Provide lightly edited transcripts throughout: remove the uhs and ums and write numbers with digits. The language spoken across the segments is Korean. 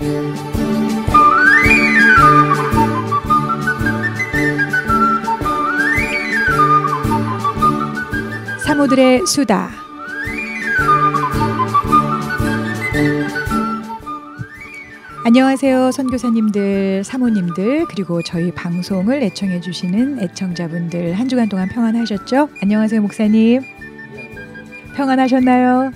사모들의 수다. 안녕하세요. 선교사님들, 사모님들, 그리고 저희 방송을 애청해 주시는 애청자분들, 한 주간 동안 평안하셨죠? 안녕하세요, 목사님. 평안하셨나요?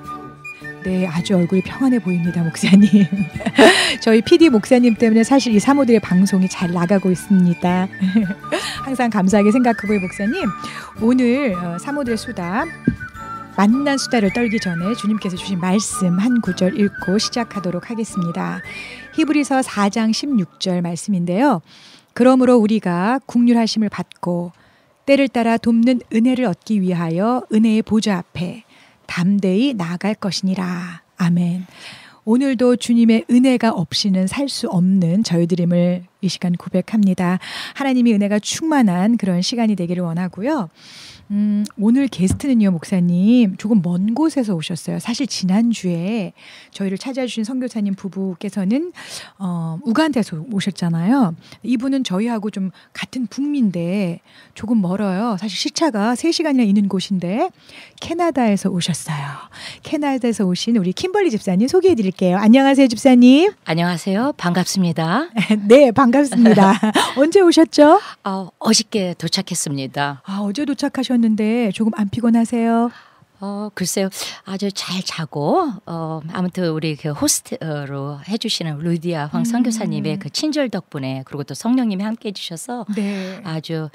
네, 아주 얼굴이 평안해 보입니다, 목사님. 저희 PD 목사님 때문에 사실 이 사모들의 방송이 잘 나가고 있습니다. 항상 감사하게 생각하고요, 목사님. 오늘 사모들의 수다, 만난 수다를 떨기 전에 주님께서 주신 말씀 한 구절 읽고 시작하도록 하겠습니다. 히브리서 4장 16절 말씀인데요. 그러므로 우리가 긍휼하심을 받고 때를 따라 돕는 은혜를 얻기 위하여 은혜의 보좌 앞에 담대히 나아갈 것이니라. 아멘. 오늘도 주님의 은혜가 없이는 살 수 없는 저희들임을 이 시간 고백합니다. 하나님의 은혜가 충만한 그런 시간이 되기를 원하고요. 오늘 게스트는요, 목사님, 조금 먼 곳에서 오셨어요. 사실 지난주에 저희를 찾아주신 선교사님 부부께서는 우간다에서 오셨잖아요. 이분은 저희하고 좀 같은 북미인데 조금 멀어요. 사실 시차가 3시간이나 있는 곳인데 캐나다에서 오셨어요. 캐나다에서 오신 우리 킴벌리 집사님 소개해 드릴게요. 안녕하세요, 집사님. 안녕하세요. 반갑습니다. 네, 반갑습니다. 언제 오셨죠? 어저께 도착했습니다. 어제 도착하셨는데 조금 안 피곤하세요? 글쎄요. 아주 잘 자고 아무튼 우리 그 호스트로 해주시는 루디아 황 선교사님의 그 친절 덕분에, 그리고 또 성령님이 함께해 주셔서 네. 아주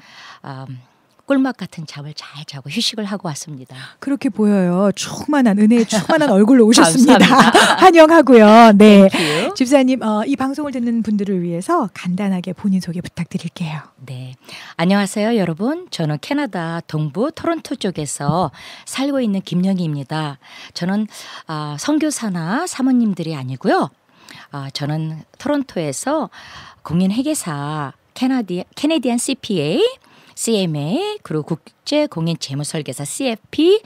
꿀맛 같은 잠을 잘 자고 휴식을 하고 왔습니다. 그렇게 보여요. 충만한 은혜의 충만한 얼굴로 오셨습니다. 환영하고요. 네, 집사님, 이 방송을 듣는 분들을 위해서 간단하게 본인 소개 부탁드릴게요. 네, 안녕하세요, 여러분. 저는 캐나다 동부 토론토 쪽에서 살고 있는 김영희입니다. 저는 선교사나 사모님들이 아니고요. 저는 토론토에서 공인회계사, 캐네디안 CPA, CMA, 그리고 국제공인재무설계사 CFP,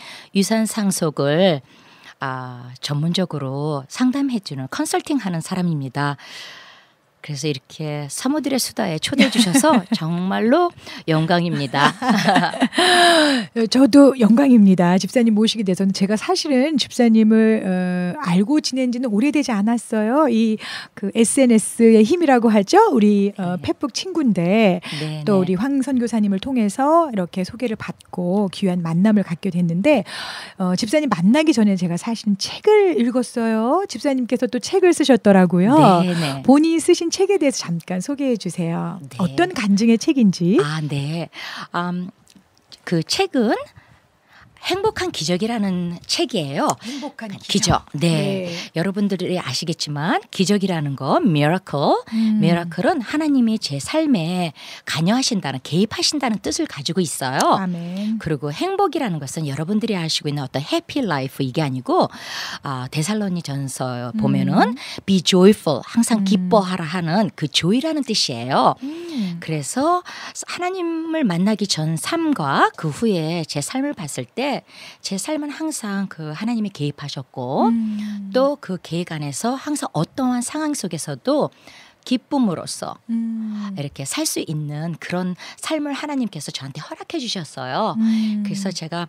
유산상속을 전문적으로 상담해주는 컨설팅하는 사람입니다. 그래서 이렇게 사모들의 수다에 초대해 주셔서 정말로 영광입니다. 저도 영광입니다. 집사님 모시게 돼서는. 제가 사실은 집사님을 알고 지낸 지는 오래되지 않았어요. 이 그 SNS의 힘이라고 하죠. 우리 페북 친구인데 네네. 또 우리 황 선교사님을 통해서 이렇게 소개를 받고 귀한 만남을 갖게 됐는데, 집사님 만나기 전에 제가 사실은 책을 읽었어요. 집사님께서 또 책을 쓰셨더라고요. 네네. 본인이 쓰신 책에 대해서 잠깐 소개해 주세요. 네. 어떤 간증의 책인지. 네. 그 책은 행복한 기적이라는 책이에요. 행복한 기적. 네. 여러분들이 아시겠지만 기적이라는 거, miracle. miracle은 하나님이 제 삶에 관여하신다는, 개입하신다는 뜻을 가지고 있어요. 아멘. 그리고 행복이라는 것은 여러분들이 아시고 있는 어떤 happy life, 이게 아니고 데살로니전서 보면은 be joyful, 항상 기뻐하라 하는 그 joy라는 뜻이에요. 그래서 하나님을 만나기 전 삶과 그 후에 제 삶을 봤을 때 제 삶은 항상 그 하나님이 개입하셨고 또 그 계획 안에서 항상 어떠한 상황 속에서도 기쁨으로써 이렇게 살 수 있는 그런 삶을 하나님께서 저한테 허락해 주셨어요. 그래서 제가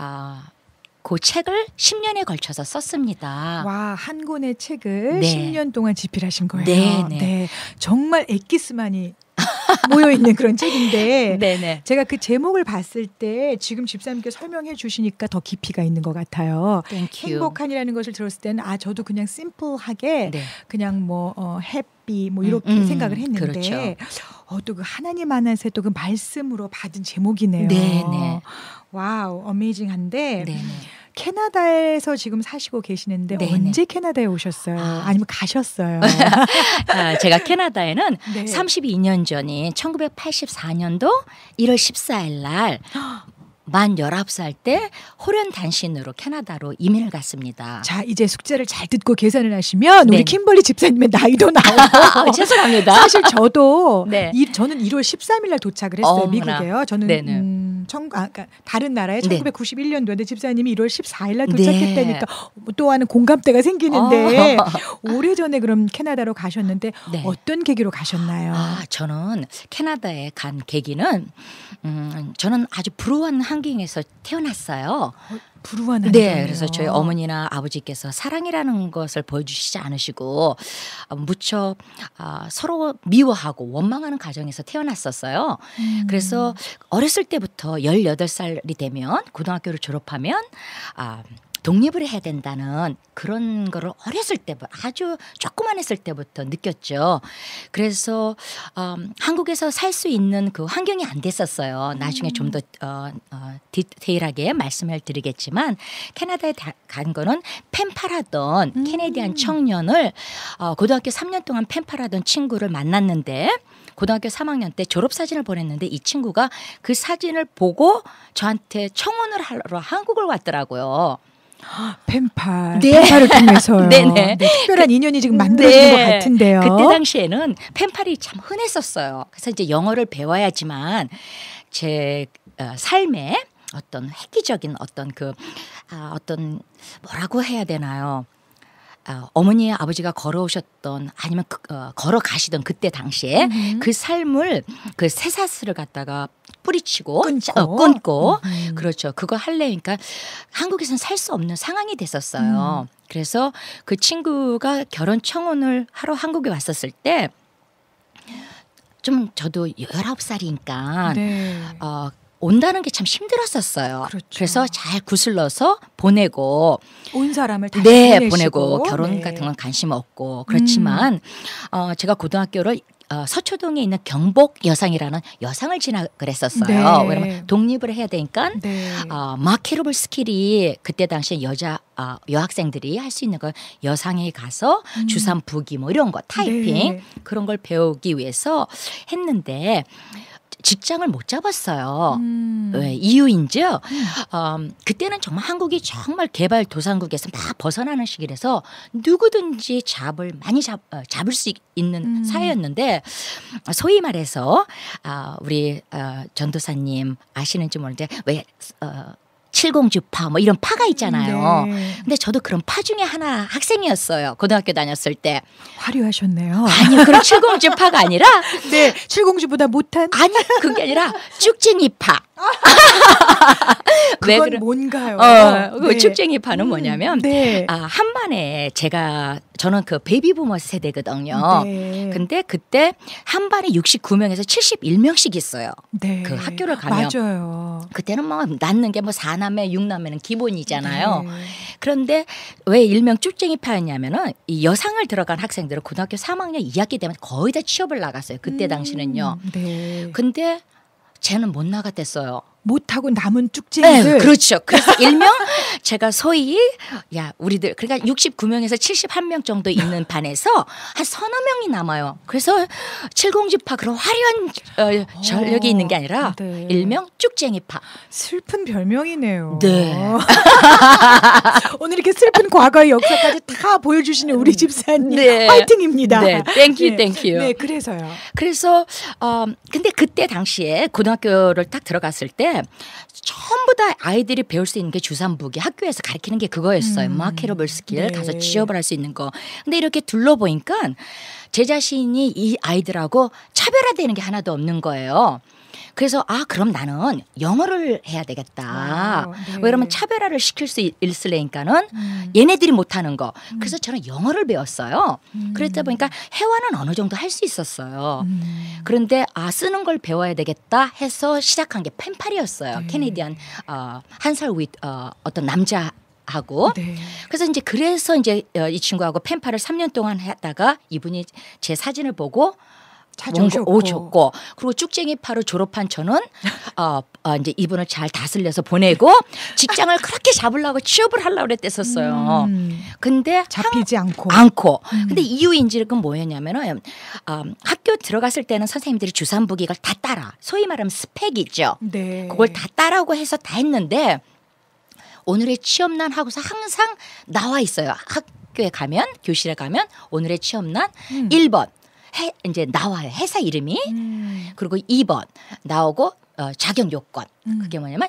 그 책을 10년에 걸쳐서 썼습니다. 와, 한 권의 책을 네. 10년 동안 집필하신 거예요. 네. 네. 정말 엑기스만이 모여있는 그런 책인데 네네. 제가 그 제목을 봤을 때 지금 집사님께 설명해 주시니까 더 깊이가 있는 것 같아요. 행복한이라는 것을 들었을 때는 저도 그냥 심플하게 네. 그냥 해피 이렇게 생각을 했는데 그렇죠. 또 그 하나님 안에서 또 그 말씀으로 받은 제목이네요. 네네. 와우, 어메이징한데 네네. 캐나다에서 지금 사시고 계시는데 네네. 언제 캐나다에 오셨어요? 아니면 가셨어요? 제가 캐나다에는 네. 32년 전인 1984년도 1월 14일 날 만 19살 때 호련 단신으로 캐나다로 이민을 갔습니다. 자, 이제 숙제를 잘 듣고 계산을 하시면 네. 우리 킴벌리 집사님의 나이도 나오고 죄송합니다. 사실 저도 네. 저는 1월 13일 날 도착을 했어요. 어머나. 미국에요. 저는 그러니까 다른 나라에 네. 1991년도인데 집사님이 1월 14일 날 네. 도착했다니까 또 하는 공감대가 생기는데 오래전에 그럼 캐나다로 가셨는데 네. 어떤 계기로 가셨나요? 저는 캐나다에 간 계기는 저는 아주 불우한 환경에서 태어났어요. 불우한 네, 환경이에요. 그래서 저희 어머니나 아버지께서 사랑이라는 것을 보여주시지 않으시고 무척 서로 미워하고 원망하는 가정에서 태어났었어요. 그래서 어렸을 때부터 18살이 되면 고등학교를 졸업하면 독립을 해야 된다는 그런 거를 어렸을 때부터 아주 조그만했을 때부터 느꼈죠. 그래서 한국에서 살 수 있는 그 환경이 안 됐었어요. 나중에 좀 더 디테일하게 말씀을 드리겠지만 캐나다에 간 거는 펜팔하던 캐네디안 청년을 고등학교 3년 동안 펜팔하던 친구를 만났는데 고등학교 3학년 때 졸업사진을 보냈는데 이 친구가 그 사진을 보고 저한테 청혼을 하러 한국을 왔더라고요. 펜팔, 네. 펜팔을 통해서요. 네네. 네, 특별한 인연이 지금 만들어지는 것 같은데요. 그때 당시에는 펜팔이 참 흔했었어요. 그래서 이제 영어를 배워야지만 제 삶에 어떤 획기적인 어떤 어떤 뭐라고 해야 되나요? 어머니 아버지가 걸어오셨던 아니면 걸어가시던 그때 당시에 그 삶을 그 쇠사슬을 갖다가 뿌리치고 끊고 그렇죠. 그거 하려니까 한국에서는 살 수 없는 상황이 됐었어요. 그래서 그 친구가 결혼 청혼을 하러 한국에 왔었을 때 좀 저도 19살이니까 네. 온다는 게 참 힘들었었어요. 그렇죠. 그래서 잘 구슬러서 보내고 온 사람을 다시 보내고 보내시고 결혼 네. 같은 건 관심 없고 그렇지만 제가 고등학교를 서초동에 있는 경복 여상이라는 여상을 진학을 했었어요. 네. 왜냐면 독립을 해야 되니까 네. 마케터블 스킬이 그때 당시에 여학생들이 할 수 있는 거 여상에 가서 주산부기 뭐 이런 거 타이핑 네. 그런 걸 배우기 위해서 했는데 직장을 못 잡았어요. 왜 이유인지 그때는 정말 한국이 정말 개발도상국에서 막 벗어나는 시기라서 누구든지 많이 잡을 수 있는 사회였는데 소위 말해서 우리 전도사님 아시는지 모르는데 왜 칠공주파 뭐 이런 파가 있잖아요. 네. 근데 저도 그런 파 중에 하나 학생이었어요. 고등학교 다녔을 때. 화려하셨네요. 아니요. 그런 칠공주파가 아니라 네, 칠공주보다 못한 아니 그게 아니라 쭉쟁이파. 왜 그건 그런 뭔가요? 그 네. 쭉쟁이파는 뭐냐면 네. 한반에 저는 그 베이비부머 세대거든요. 네. 근데 그때 한반에 69명에서 71명씩 있어요. 네. 그 학교를 가면 맞아요. 그때는 뭐 낳는 게 뭐 4남매 6남매는 기본이잖아요. 네. 그런데 왜 일명 쭉쟁이파였냐면은 이 여상을 들어간 학생들은 고등학교 3학년 2학기 되면 거의 다 취업을 나갔어요. 그때 당시는요. 네. 근데 쟤는 못 나갔댔어요. 못하고 남은 쭉쟁이들. 네, 그렇죠. 그래서 일명 제가 소위 우리들 그러니까 69명에서 71명 정도 있는 반에서 한 서너 명이 남아요. 그래서 칠공주파 그런 화려한 전력이 있는 게 아니라 네. 일명 쭉쟁이파. 슬픈 별명이네요. 네. 오늘 이렇게 슬픈 과거의 역사까지 다 보여주시는 우리 집사님 네. 화이팅입니다. 네, 땡큐, 네. 땡큐. 네, 그래서요. 그래서 근데 그때 당시에 고등학교를 딱 들어갔을 때 전부 다 아이들이 배울 수 있는 게 주산부기 학교에서 가르치는 게 그거였어요. 마케터블 스킬 네. 가서 취업을 할 수 있는 거. 근데 이렇게 둘러보니까 제 자신이 이 아이들하고 차별화되는 게 하나도 없는 거예요. 그래서 그럼 나는 영어를 해야 되겠다. 네. 왜냐면 차별화를 시킬 수 있으려니까는 얘네들이 못하는 거. 그래서 저는 영어를 배웠어요. 그랬다 보니까 회화는 어느 정도 할 수 있었어요. 그런데 쓰는 걸 배워야 되겠다 해서 시작한 게 펜팔이었어요. 네. 캐네디안 한 살 위 어떤 남자 하고 네. 그래서 이제 이 친구하고 펜팔을 3년 동안 하다가 이분이 제 사진을 보고 오셨고 그리고 쭉쟁이파로 졸업한 저는 이제 이분을 잘 다스려서 보내고 직장을 그렇게 잡으려고 취업을 하려고 그랬댔었어요. 근데 잡히지 않고. 근데 이유인지는 뭐였냐면은 학교 들어갔을 때는 선생님들이 주산부기를 다 따라 소위 말하면 스펙이죠. 네. 그걸 다 따라고 해서 다 했는데 오늘의 취업난 하고서 항상 나와 있어요. 학교에 가면 교실에 가면 오늘의 취업난 1번 이제 나와요. 회사 이름이. 그리고 2번 나오고 자격 요건. 그게 뭐냐면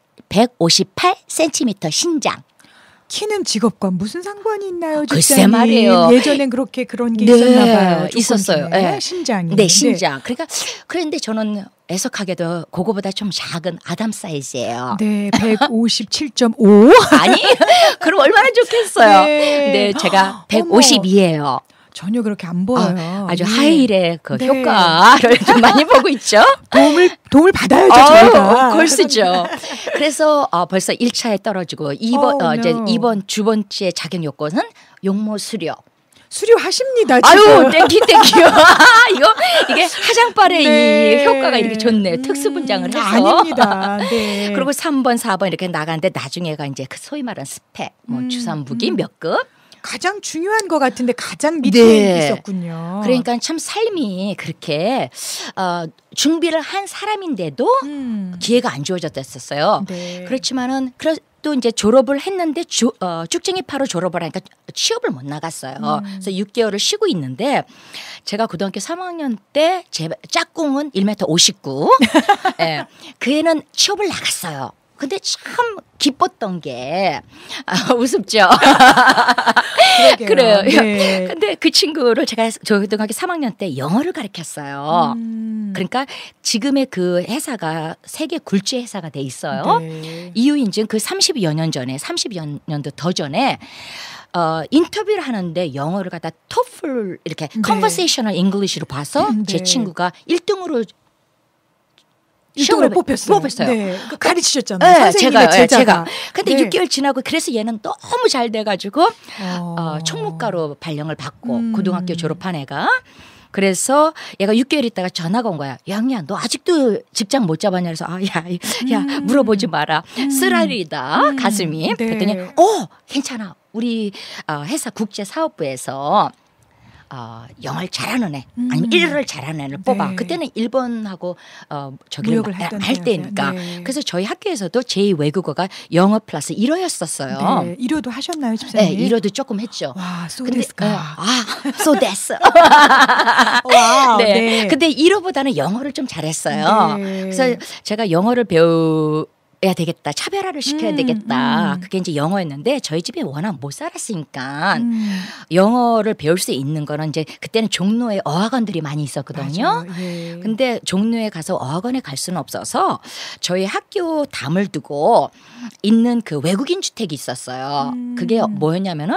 158cm 신장. 키는 직업과 무슨 상관이 있나요? 글쎄 집사님? 말이에요. 예전엔 그렇게 그런 게 네, 있었나 봐요. 있었어요. 네. 신장이. 네, 신장. 그러니까 그런데 저는 애석하게도 그거보다 좀 작은 아담 사이즈예요. 네, 157.5. 아니, 그럼 얼마나 좋겠어요. 네. 네, 제가 152예요. 전혀 그렇게 안 보여요. 아주 네. 하이힐의 그 네. 효과를 좀 많이 보고 있죠. 도움을 받아야죠, 저희가. 골수죠. 그래서 벌써 1차에 떨어지고 이번 두 번째 자격 요건은 용모 수료. 수료하십니다. 지금. 아유, 땡큐. 이게 화장빨의 네. 이 효과가 이렇게 좋네요. 특수 분장을 해서. 아닙니다. 네. 그리고 3번, 4번 이렇게 나가는데 나중에가 이제 그 소위 말하는 스펙, 뭐 주산부기 몇 급. 가장 중요한 것 같은데 가장 밑에 네. 있었군요. 그러니까 참 삶이 그렇게 준비를 한 사람인데도 기회가 안 주어졌었어요. 네. 그렇지만은 또 이제 졸업을 했는데 쭉쟁이파로 졸업을 하니까 취업을 못 나갔어요. 그래서 6개월을 쉬고 있는데 제가 고등학교 3학년 때 제 짝꿍은 1m 59. 예, 그 애는 취업을 나갔어요. 근데 참 기뻤던 게 우습죠. 그래요. 네. 근데 그 친구를 제가 고등학교 3학년 때 영어를 가르쳤어요. 그러니까 지금의 그 회사가 세계 굴지 회사가 돼 있어요. 네. 이유인즉 그 30여 년 전에 30여 년도 더 전에 인터뷰를 하는데 영어를 갖다 토플 이렇게 conversational English로 봐서 제 친구가 1등으로 시험을 뽑혔어요. 네. 가르치셨잖아요. 네, 선생님의 제가. 근데 네. 6개월 지나고 그래서 얘는 너무 잘 돼가지고 총무과로 발령을 받고 고등학교 졸업한 애가. 그래서 얘가 6개월 있다가 전화가 온 거야. 양이야, 너 아직도 직장 못 잡았냐? 그래서 야, 물어보지 마라. 쓰라리다 가슴이. 네. 그랬더니 괜찮아. 우리 회사 국제사업부에서 영어를 잘하는 애 아니면 일어를 잘하는 애를 뽑아. 네. 그때는 일본하고 저기를 무역을 할 때니까. 네. 그래서 저희 학교에서도 제2 외국어가 영어 플러스 1어였었어요. 네. 1호도 하셨나요, 집사님? 네, 1어도 조금 했죠. 와, 근데 소데스까. so 됐어. 와, 네. 네. 근데 1호보다는 영어를 좀 잘했어요. 네. 그래서 제가 영어를 배워야 되겠다. 차별화를 시켜야 되겠다. 그게 이제 영어였는데 저희 집에 워낙 못 살았으니까 영어를 배울 수 있는 거는 이제 그때는 종로에 어학원들이 많이 있었거든요. 예. 근데 종로에 가서 어학원에 갈 수는 없어서 저희 학교 담을 두고 있는 그 외국인 주택이 있었어요. 그게 뭐였냐면은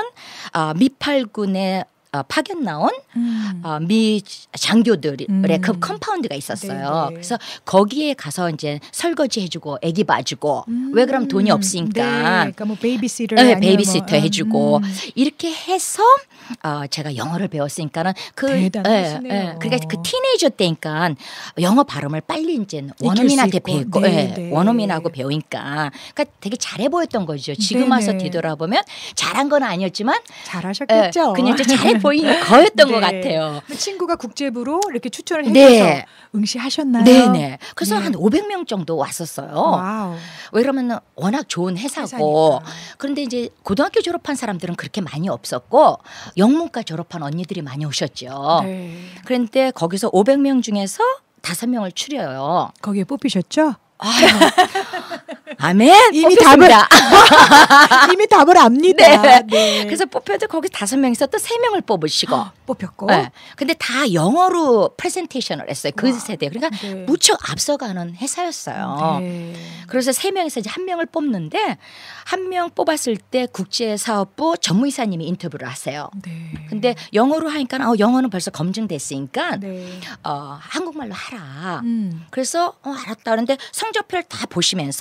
미팔군의 파견 나온 미 장교들의 그 컴파운드가 있었어요. 네네. 그래서 거기에 가서 이제 설거지 해주고 애기 봐주고 왜 그럼 돈이 없으니까 네. 그러니까 뭐 베이비시터 네, 베이비시터 해주고 이렇게 해서 제가 영어를 배웠으니까는 대단하시네요. 그러니까 그 티네이저 때니까 영어 발음을 빨리 이제 원어민한테 배웠고 네. 원어민하고 배우니까 그러니까 되게 잘해 보였던 거죠. 지금 네네. 와서 뒤돌아보면 잘한 건 아니었지만 잘하셨겠죠. 그냥 이제 잘해 보이는 거였던 네. 것 같아요. 친구가 국제부로 이렇게 추천을 네. 해줘서 응시하셨나요? 네네. 그래서 네. 한 500명 정도 왔었어요. 와우. 왜 그러면 워낙 좋은 회사고 회사니까. 그런데 이제 고등학교 졸업한 사람들은 그렇게 많이 없었고 영문과 졸업한 언니들이 많이 오셨죠. 네. 그런데 거기서 500명 중에서 5명을 추려요. 거기에 뽑히셨죠? 아유. 아멘. 이미 뽑혔습니다. 이미 답을 압니다. 네. 네. 그래서 뽑혀도 거기 5명에서 또 3명을 뽑으시고. 뽑혔고. 네. 근데 다 영어로 프레젠테이션을 했어요. 그 와. 세대. 그러니까 네. 무척 앞서가는 회사였어요. 네. 그래서 3명에서 이제 1명을 뽑는데 1명 뽑았을 때 국제사업부 전무이사님이 인터뷰를 하세요. 네. 근데 영어로 하니까 영어는 벌써 검증됐으니까 네. 한국말로 하라. 그래서 알았다. 그런데 성적표를 다 보시면서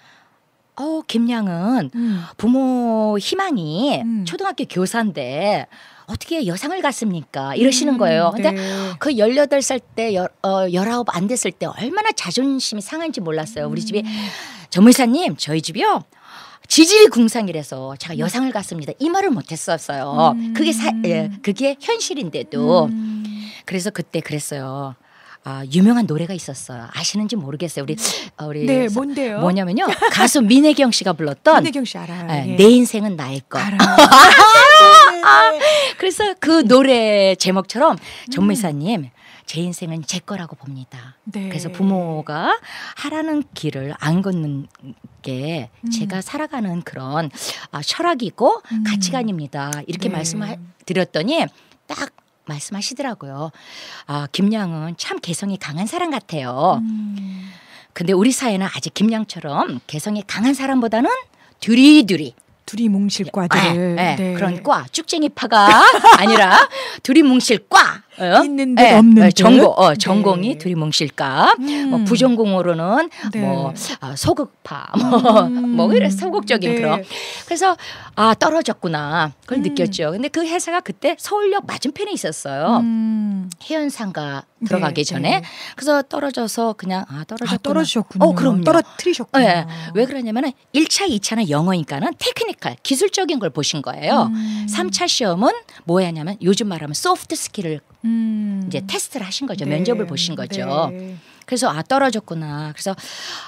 김양은 부모 희망이 초등학교 교사인데 어떻게 여상을 갔습니까? 이러시는 거예요. 근데 네. 그 18살 때 19 안 됐을 때 얼마나 자존심이 상한지 몰랐어요. 우리 집이 전무이사님 저희 집이요. 지질이 궁상이라서 제가 여상을 갔습니다. 이 말을 못했었어요. 그게 현실인데도. 그래서 그때 그랬어요. 유명한 노래가 있었어요. 아시는지 모르겠어요. 우리 네, 뭔데요? 뭐냐면요. 가수 민혜경 씨가 불렀던 민혜경 씨 알아요. 예. 내 인생은 나의 것. 알아요. 그래서 그 노래 제목처럼 정미사님 제 인생은 제 거라고 봅니다. 네. 그래서 부모가 하라는 길을 안 걷는 게 제가 살아가는 그런 철학이고 가치관입니다. 이렇게 네. 말씀드렸더니 딱 말씀하시더라고요. 김양은 참 개성이 강한 사람 같아요. 근데 우리 사회는 아직 김양처럼 개성이 강한 사람보다는 둘이 뭉칠 과들을 네. 그런 과 쭉쟁이파가 아니라 둘이 뭉칠 과 있는 듯 없는 듯 전공이 네. 둘이 뭉칠까 뭐 부전공으로는 네. 뭐 소극파 뭐 이런 소극적인 네. 그런 그래서 떨어졌구나 그걸 느꼈죠. 근데 그 회사가 그때 서울역 맞은편에 있었어요. 해운상가 들어가기 네, 전에 네. 그래서 떨어져서 그냥 떨어지셨군요. 그럼요. 떨어뜨리셨군요. 네. 왜 그러냐면은 1차, 2차는 영어니까는 테크니컬, 기술적인 걸 보신 거예요. 3차 시험은 뭐였냐면 요즘 말하면 소프트 스킬을 이제 테스트를 하신 거죠. 네. 면접을 보신 거죠. 네. 그래서 떨어졌구나. 그래서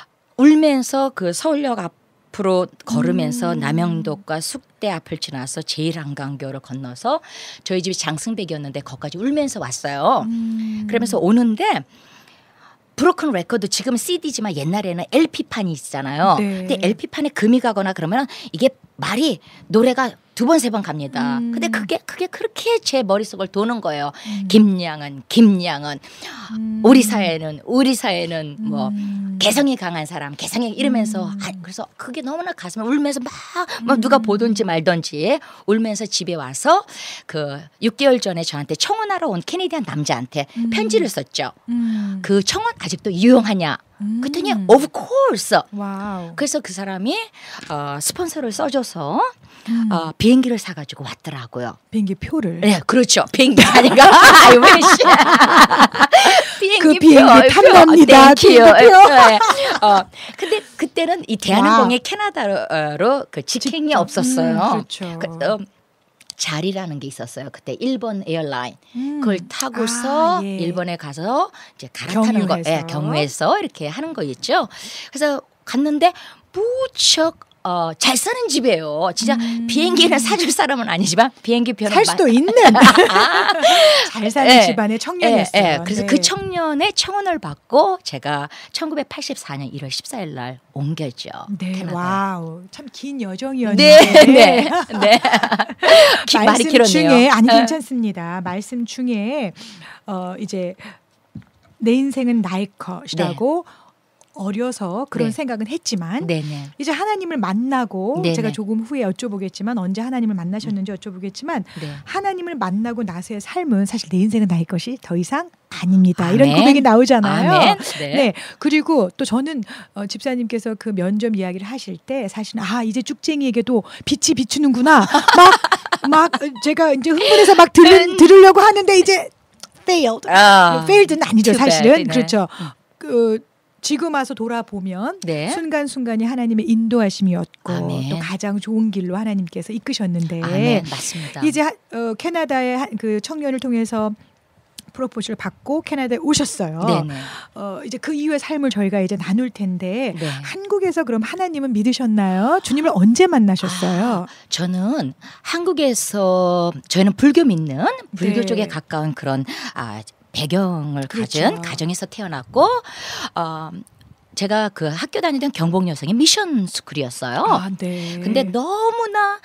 울면서 그 서울역 앞으로 걸으면서 남영도과 숙대 앞을 지나서 제1한강교를 건너서 저희 집이 장승백이었는데 거기까지 울면서 왔어요. 그러면서 오는데 브로큰 레코드 지금은 CD지만 옛날에는 LP판이 있잖아요. 네. 근데 LP판에 금이 가거나 그러면 이게 말이 노래가 2번, 3번 갑니다. 근데 그게 그렇게 제 머릿속을 도는 거예요. 김양은 우리 사회는 뭐 개성이 강한 사람 개성이 이러면서 그래서 그게 너무나 가슴에 울면서 막 누가 보든지 말든지 울면서 집에 와서 그 6개월 전에 저한테 청혼하러 온 캐네디안 남자한테 편지를 썼죠. 그 청혼 아직도 유용하냐? 그랬더니 of course. 와우. 그래서 그 사람이 스폰서를 써줘서 비행기를 사가지고 왔더라고요. 비행기 표를. 네, 그렇죠. 비행기 아니가 그 비행기 탐납니다. 비행기 표. 네. 근데 그때는 이 대한항공이 캐나다로 그 직행이 없었어요. 그렇죠. 자리라는 게 있었어요. 그때 일본 에어라인 그걸 타고서 예. 일본에 가서 이제 갈아타는 거, 경유해서 이렇게 하는 거 있죠. 그래서 갔는데 무척 잘 사는 집이에요. 진짜 비행기를 사줄 사람은 아니지만 비행기 표는 살 수도 있는 잘 사는 집안의 청년이었어요. 그래서 그 청년의 청혼을 받고 제가 1984년 1월 14일 날 옮겼죠. 네, 캐나다에. 와우, 참 긴 여정이었는데. 네. 말이 말씀 길었네요. 중에 아니 괜찮습니다. 말씀 중에 이제 내 인생은 나의 것이라고. 어려서 그런 네. 생각은 했지만 네네. 이제 하나님을 만나고 네네. 제가 조금 후에 여쭤보겠지만 언제 하나님을 만나셨는지 여쭤보겠지만 네. 하나님을 만나고 나서의 삶은 사실 내 인생은 나의 것이 더 이상 아닙니다. 아멘. 이런 고백이 나오잖아요. 아멘. 네. 그리고 또 저는 집사님께서 그 면접 이야기를 하실 때 사실은 이제 쭉쟁이에게도 빛이 비추는구나. 막 제가 이제 흥분해서 막 들으려고 하는데 이제 failed. failed는 아니죠. 사실은. 그렇죠. 지금 와서 돌아보면 네. 순간순간이 하나님의 인도하심이었고 아멘. 또 가장 좋은 길로 하나님께서 이끄셨는데 아멘. 맞습니다. 이제 캐나다의 그 청년을 통해서 프로포즈를 받고 캐나다에 오셨어요. 네네. 이제 그 이후의 삶을 저희가 이제 나눌 텐데 네. 한국에서 그럼 하나님은 믿으셨나요? 주님을 언제 만나셨어요? 저는 한국에서 저희는 불교 믿는 불교 네. 쪽에 가까운 그런 배경을 그렇죠. 가진 가정에서 태어났고 제가 그 학교 다니던 경복 여성의 미션 스쿨이었어요. 네. 근데 너무나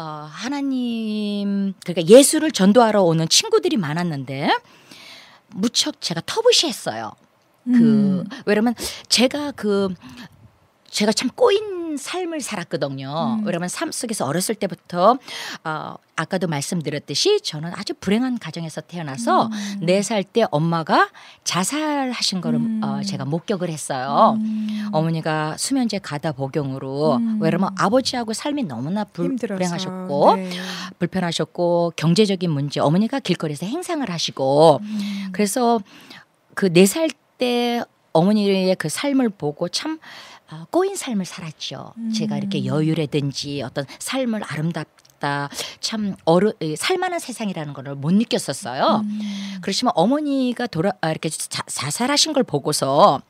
하나님 그러니까 예수를 전도하러 오는 친구들이 많았는데 무척 제가 터부시했어요. 왜냐면 제가 참 꼬인 삶을 살았거든요. 왜냐면 삶 속에서 어렸을 때부터 아까도 말씀드렸듯이 저는 아주 불행한 가정에서 태어나서 4살 때 엄마가 자살하신 거를 제가 목격을 했어요. 어머니가 수면제 가다 복용으로 왜냐면 아버지하고 삶이 너무나 불행하셨고 네. 불편하셨고 경제적인 문제 어머니가 길거리에서 행상을 하시고 그래서 그 4살 때 어머니의 그 삶을 보고 참 꼬인 삶을 살았죠. 제가 이렇게 여유라든지 어떤 삶을 아름답다 참 살만한 세상이라는 걸 못 느꼈었어요. 그렇지만 어머니가 이렇게 자살하신 걸 보고서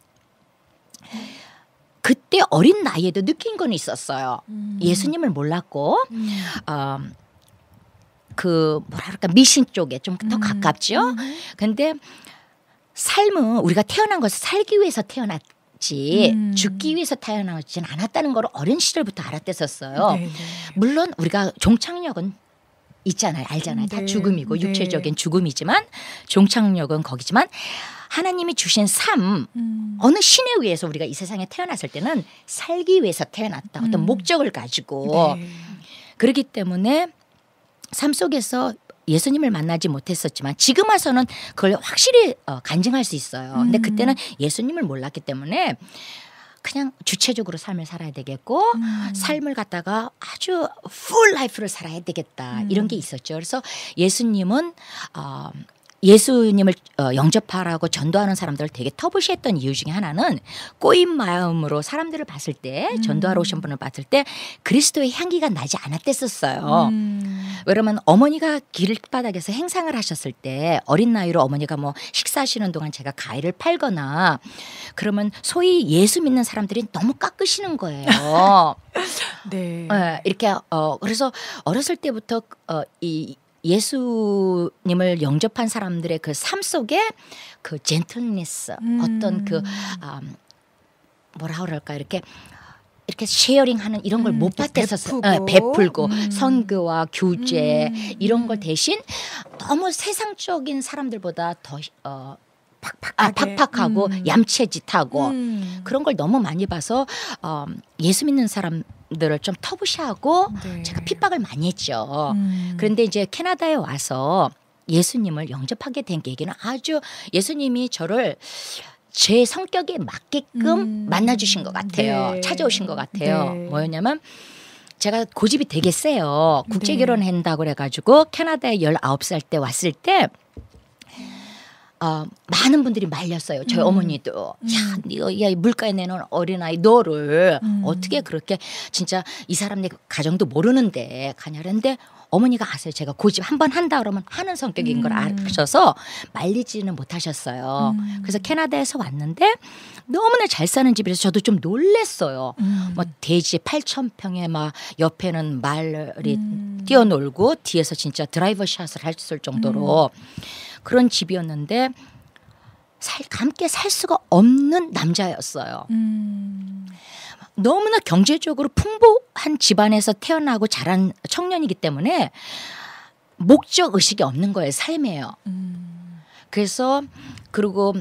그때 어린 나이에도 느낀 건 있었어요. 예수님을 몰랐고 그 뭐라 그럴까 미신 쪽에 좀 더 가깝죠. 근데 삶은 우리가 태어난 것을 살기 위해서 태어났지 죽기 위해서 태어나지는 않았다는 걸 어린 시절부터 알았댔었어요. 네, 네. 물론 우리가 종착역은 있잖아요. 알잖아요. 다 네, 죽음이고 네. 육체적인 죽음이지만 종착역은 거기지만 하나님이 주신 삶 어느 신에 의해서 우리가 이 세상에 태어났을 때는 살기 위해서 태어났다. 어떤 목적을 가지고 네. 그렇기 때문에 삶 속에서 예수님을 만나지 못했었지만 지금 와서는 그걸 확실히 간증할 수 있어요. 근데 그때는 예수님을 몰랐기 때문에 그냥 주체적으로 삶을 살아야 되겠고 삶을 갖다가 아주 풀 라이프를 살아야 되겠다 이런 게 있었죠. 그래서 예수님은 예수님을 영접하라고 전도하는 사람들을 되게 터부시했던 이유 중에 하나는 꼬인 마음으로 사람들을 봤을 때 전도하러 오신 분을 봤을 때 그리스도의 향기가 나지 않았댔었어요. 왜냐면 어머니가 길바닥에서 행상을 하셨을 때 어린 나이로 어머니가 뭐 식사하시는 동안 제가 과일을 팔거나 그러면 소위 예수 믿는 사람들이 너무 깎으시는 거예요. 네. 네, 이렇게 그래서 어렸을 때부터 이 예수님을 영접한 사람들의 그 삶 속에 그 젠틀니스 어떤 그 뭐라 그럴까 이렇게 쉐어링하는 이런 걸 못 받았었어요. 베풀고 선교와 교제 이런 걸 대신 너무 세상적인 사람들보다 더 팍팍하고 얌체짓하고 그런 걸 너무 많이 봐서 예수 믿는 사람들을 좀 터부시하고 네. 제가 핍박을 많이 했죠. 그런데 이제 캐나다에 와서 예수님을 영접하게 된 계기는 아주 예수님이 저를 제 성격에 맞게끔 만나주신 것 같아요. 네. 찾아오신 것 같아요. 네. 뭐였냐면 제가 고집이 되게 세요. 네. 국제결혼한다고 그래가지고 캐나다에 19살 때 왔을 때 많은 분들이 말렸어요. 저희 어머니도 야, 네가 물가에 내놓은 어린아이 너를 어떻게 그렇게 진짜 이 사람 내 가정도 모르는데 가냐는데 어머니가 아세요. 제가 고집 한 번 한다 그러면 하는 성격인 걸 아셔서 말리지는 못하셨어요. 그래서 캐나다에서 왔는데 너무나 잘 사는 집이라서 저도 좀 놀랬어요. 뭐 대지 8,000평에 막 옆에는 말이 뛰어놀고 뒤에서 진짜 드라이버 샷을 했을 정도로 그런 집이었는데 함께 살 수가 없는 남자였어요. 너무나 경제적으로 풍부한 집안에서 태어나고 자란 청년이기 때문에 목적 의식이 없는 거예요. 삶이에요. 그래서 그리고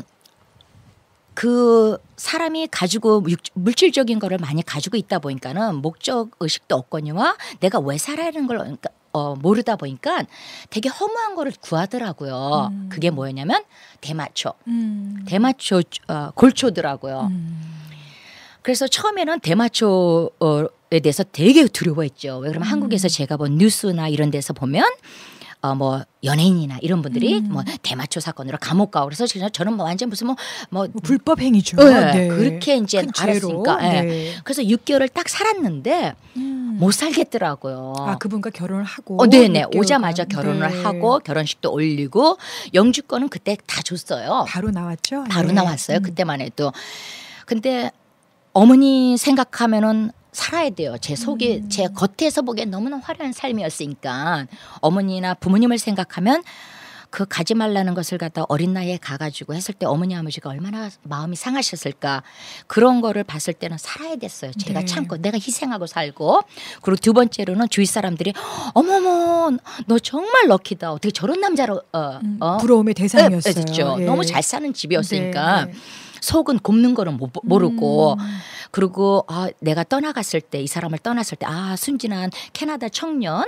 그 사람이 가지고 물질적인 거를 많이 가지고 있다 보니까는 목적 의식도 없거니와 내가 왜 살아야 하는 걸 모르다 보니까 되게 허무한 거를 구하더라고요. 그게 뭐였냐면 대마초. 대마초 골초더라고요. 그래서 처음에는 대마초에 대해서 되게 두려워했죠. 왜 그러면 한국에서 제가 본 뉴스나 이런 데서 보면 뭐 연예인이나 이런 분들이 뭐 대마초 사건으로 감옥 가고 그래서 저는 뭐 완전 무슨 뭐 불법 행위죠. 네, 네. 그렇게 이제 큰 죄로. 알았으니까. 네. 네. 그래서 6개월을 딱 살았는데 못 살겠더라고요. 그분과 결혼을 하고. 네네. 6개월간. 오자마자 결혼을 네. 하고 결혼식도 올리고 영주권은 그때 다 줬어요. 바로 나왔죠. 바로 네. 나왔어요. 그때만 해도. 근데 어머니 생각하면은 살아야 돼요. 제 속이 제 겉에서 보기엔 너무나 화려한 삶이었으니까 어머니나 부모님을 생각하면 그 가지 말라는 것을 갖다 어린 나이에 가가지고 했을 때 어머니 아버지가 얼마나 마음이 상하셨을까 그런 거를 봤을 때는 살아야 됐어요. 제가 네. 참고 내가 희생하고 살고 그리고 두 번째로는 주위 사람들이 어머머 너 정말 럭키다. 어떻게 저런 남자로 부러움의 대상이었어요. 그렇죠. 예. 너무 잘 사는 집이었으니까 네. 속은 굽는 거는 모르고 그리고 내가 떠나갔을 때 이 사람을 떠났을 때 순진한 캐나다 청년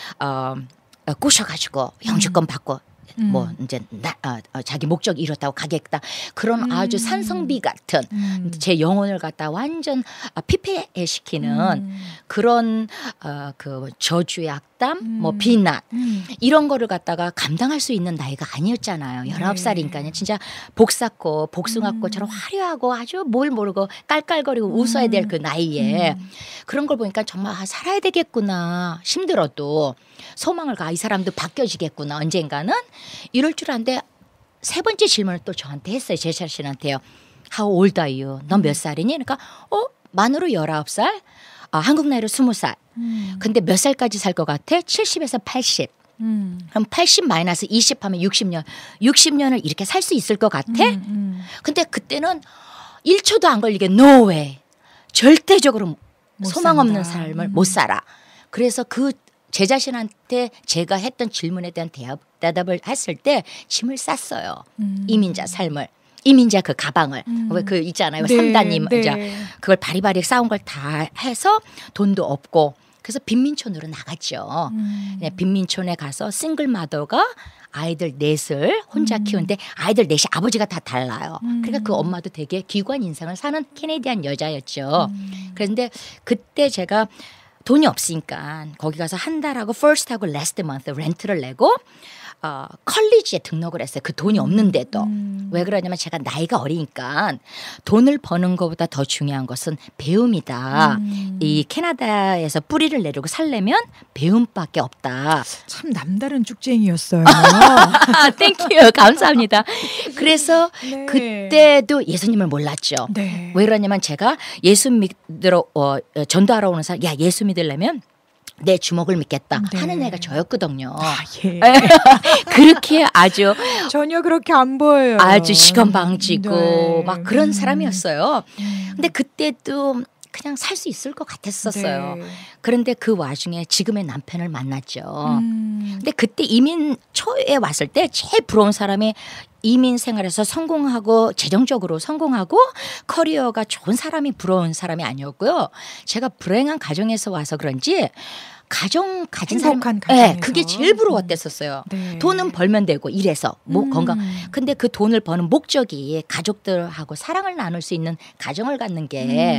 꼬셔가지고 영주권 받고 뭐 이제 자기 목적 이뤘다고 가겠다 그런 아주 산성비 같은 제 영혼을 갖다 완전 피폐시키는 그런 그 저주의 악담 뭐 비난 이런 거를 갖다가 감당할 수 있는 나이가 아니었잖아요. 19살이니까요. 진짜 복쌓고 복숭아꽃처럼 화려하고 아주 뭘 모르고 깔깔거리고 웃어야 될 그 나이에 그런 걸 보니까 정말 살아야 되겠구나 힘들어도 소망을 이 사람도 바뀌어지겠구나 언젠가는 이럴 줄 아는데 세 번째 질문을 또 저한테 했어요. 제 자신한테요. How old are you? 넌 몇 살이니? 그러니까 만으로 19살 한국 나이로 20살 근데 몇 살까지 살 것 같아? 70에서 80 그럼 80 마이너스 20 하면 60년. 60년을 이렇게 살 수 있을 것 같아? 근데 그때는 1초도 안 걸리게 no way. 절대적으로 소망 없는 삶을 못 살아. 그래서 제 자신한테 제가 했던 질문에 대한 대답을 했을 때 짐을 쌌어요. 이민자 삶을. 이민자 그 가방을 그 있잖아요. 네, 3단임 네. 그걸 바리바리 싸운 걸 다 해서 돈도 없고 그래서 빈민촌으로 나갔죠. 빈민촌에 가서 싱글 마더가 아이들 넷을 혼자 키우는데 아이들 넷이 아버지가 다 달라요. 그러니까 그 엄마도 되게 기관 인생을 사는 캐네디안 여자였죠. 그런데 그때 제가 돈이 없으니까 거기 가서 한 달하고 first하고 last month 렌트를 내고 컬리지에 등록을 했어요. 그 돈이 없는데도. 왜 그러냐면 제가 나이가 어리니까 돈을 버는 것보다 더 중요한 것은 배움이다. 이 캐나다에서 뿌리를 내리고 살려면 배움밖에 없다. 참 남다른 쭉쟁이였어요. 땡큐 감사합니다. 그래서 네. 그때도 예수님을 몰랐죠. 네. 왜 그러냐면 제가 예수 믿으러 전도하러 오는 사람 야 예수 믿으려면 내 주먹을 믿겠다 네. 하는 애가 저였거든요. 예. 그렇게 아주 전혀 그렇게 안 보여요. 아주 시건방지고 네. 막 그런 사람이었어요. 근데 그때도 그냥 살 수 있을 것 같았었어요. 네. 그런데 그 와중에 지금의 남편을 만났죠. 근데 그때 이민 초에 왔을 때 제일 부러운 사람이 이민 생활에서 성공하고 재정적으로 성공하고 커리어가 좋은 사람이 부러운 사람이 아니었고요. 제가 불행한 가정에서 와서 그런지 가정 가진 사람, 행복한 가정에서. 그게 제일 부러웠댔었어요. 네. 돈은 벌면 되고 일해서 건강. 근데 그 돈을 버는 목적이 가족들하고 사랑을 나눌 수 있는 가정을 갖는 게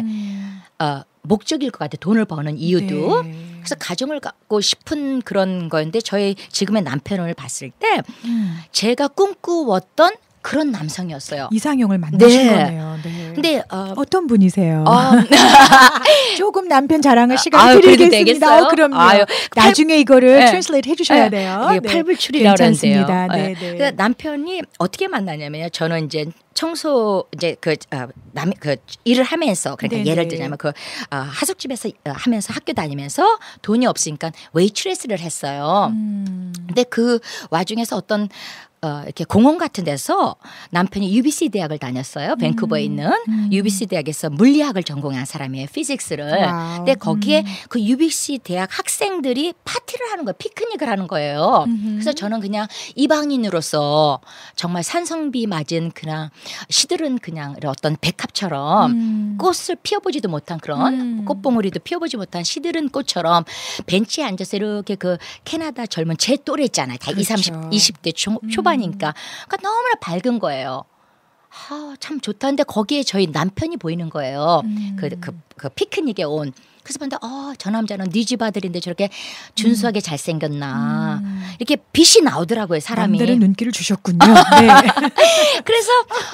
목적일 것 같아요. 돈을 버는 이유도. 네. 그래서 가정을 갖고 싶은 그런 거였는데 저희 지금의 남편을 봤을 때 제가 꿈꾸었던 그런 남성이었어요. 이상형을 만나신 네. 거네요. 네. 근데 어떤 분이세요? 어, 조금 남편 자랑할 시간 아유, 그래도 드리겠습니다. 되겠어요? 그럼요. 아유, 나중에 이거를 네. 트랜슬레이트 해주셔야 네. 돼요. 그게 팔불출이라고 그러는데요. 괜찮습니다. 네. 네, 네. 그러니까 남편이 어떻게 만나냐면요. 저는 이제 청소 이제 그 일을 하면서 그러니까 네네. 예를 들자면 그 하숙집에서 하면서 학교 다니면서 돈이 없으니까 웨이트레스를 했어요. 근데 그 와중에서 어떤 이렇게 공원 같은 데서 남편이 UBC 대학을 다녔어요. 밴쿠버에 있는 UBC 대학에서 물리학을 전공한 사람이에요. 피직스를. 와우. 근데 거기에 그 UBC 대학 학생들이 파티를 하는 거예요. 피크닉을 하는 거예요. 그래서 저는 그냥 이방인으로서 정말 산성비 맞은 그냥 시들은 그냥 어떤 백합처럼 꽃을 피워보지도 못한 그런 꽃봉오리도 피워보지 못한 시들은 꽃처럼 벤치에 앉아서 이렇게 그 캐나다 젊은 제 또래 있잖아요. 다 그렇죠. 20, 30대 초반이니까. 그러니까 너무나 밝은 거예요. 참 좋다. 근데 거기에 저희 남편이 보이는 거예요. 그 피크닉에 온. 그래서 봤는데 저 남자는 네 집 아들인데 저렇게 준수하게 잘생겼나. 이렇게 빛이 나오더라고요. 사람이. 남들은 눈길을 주셨군요. 네. 그래서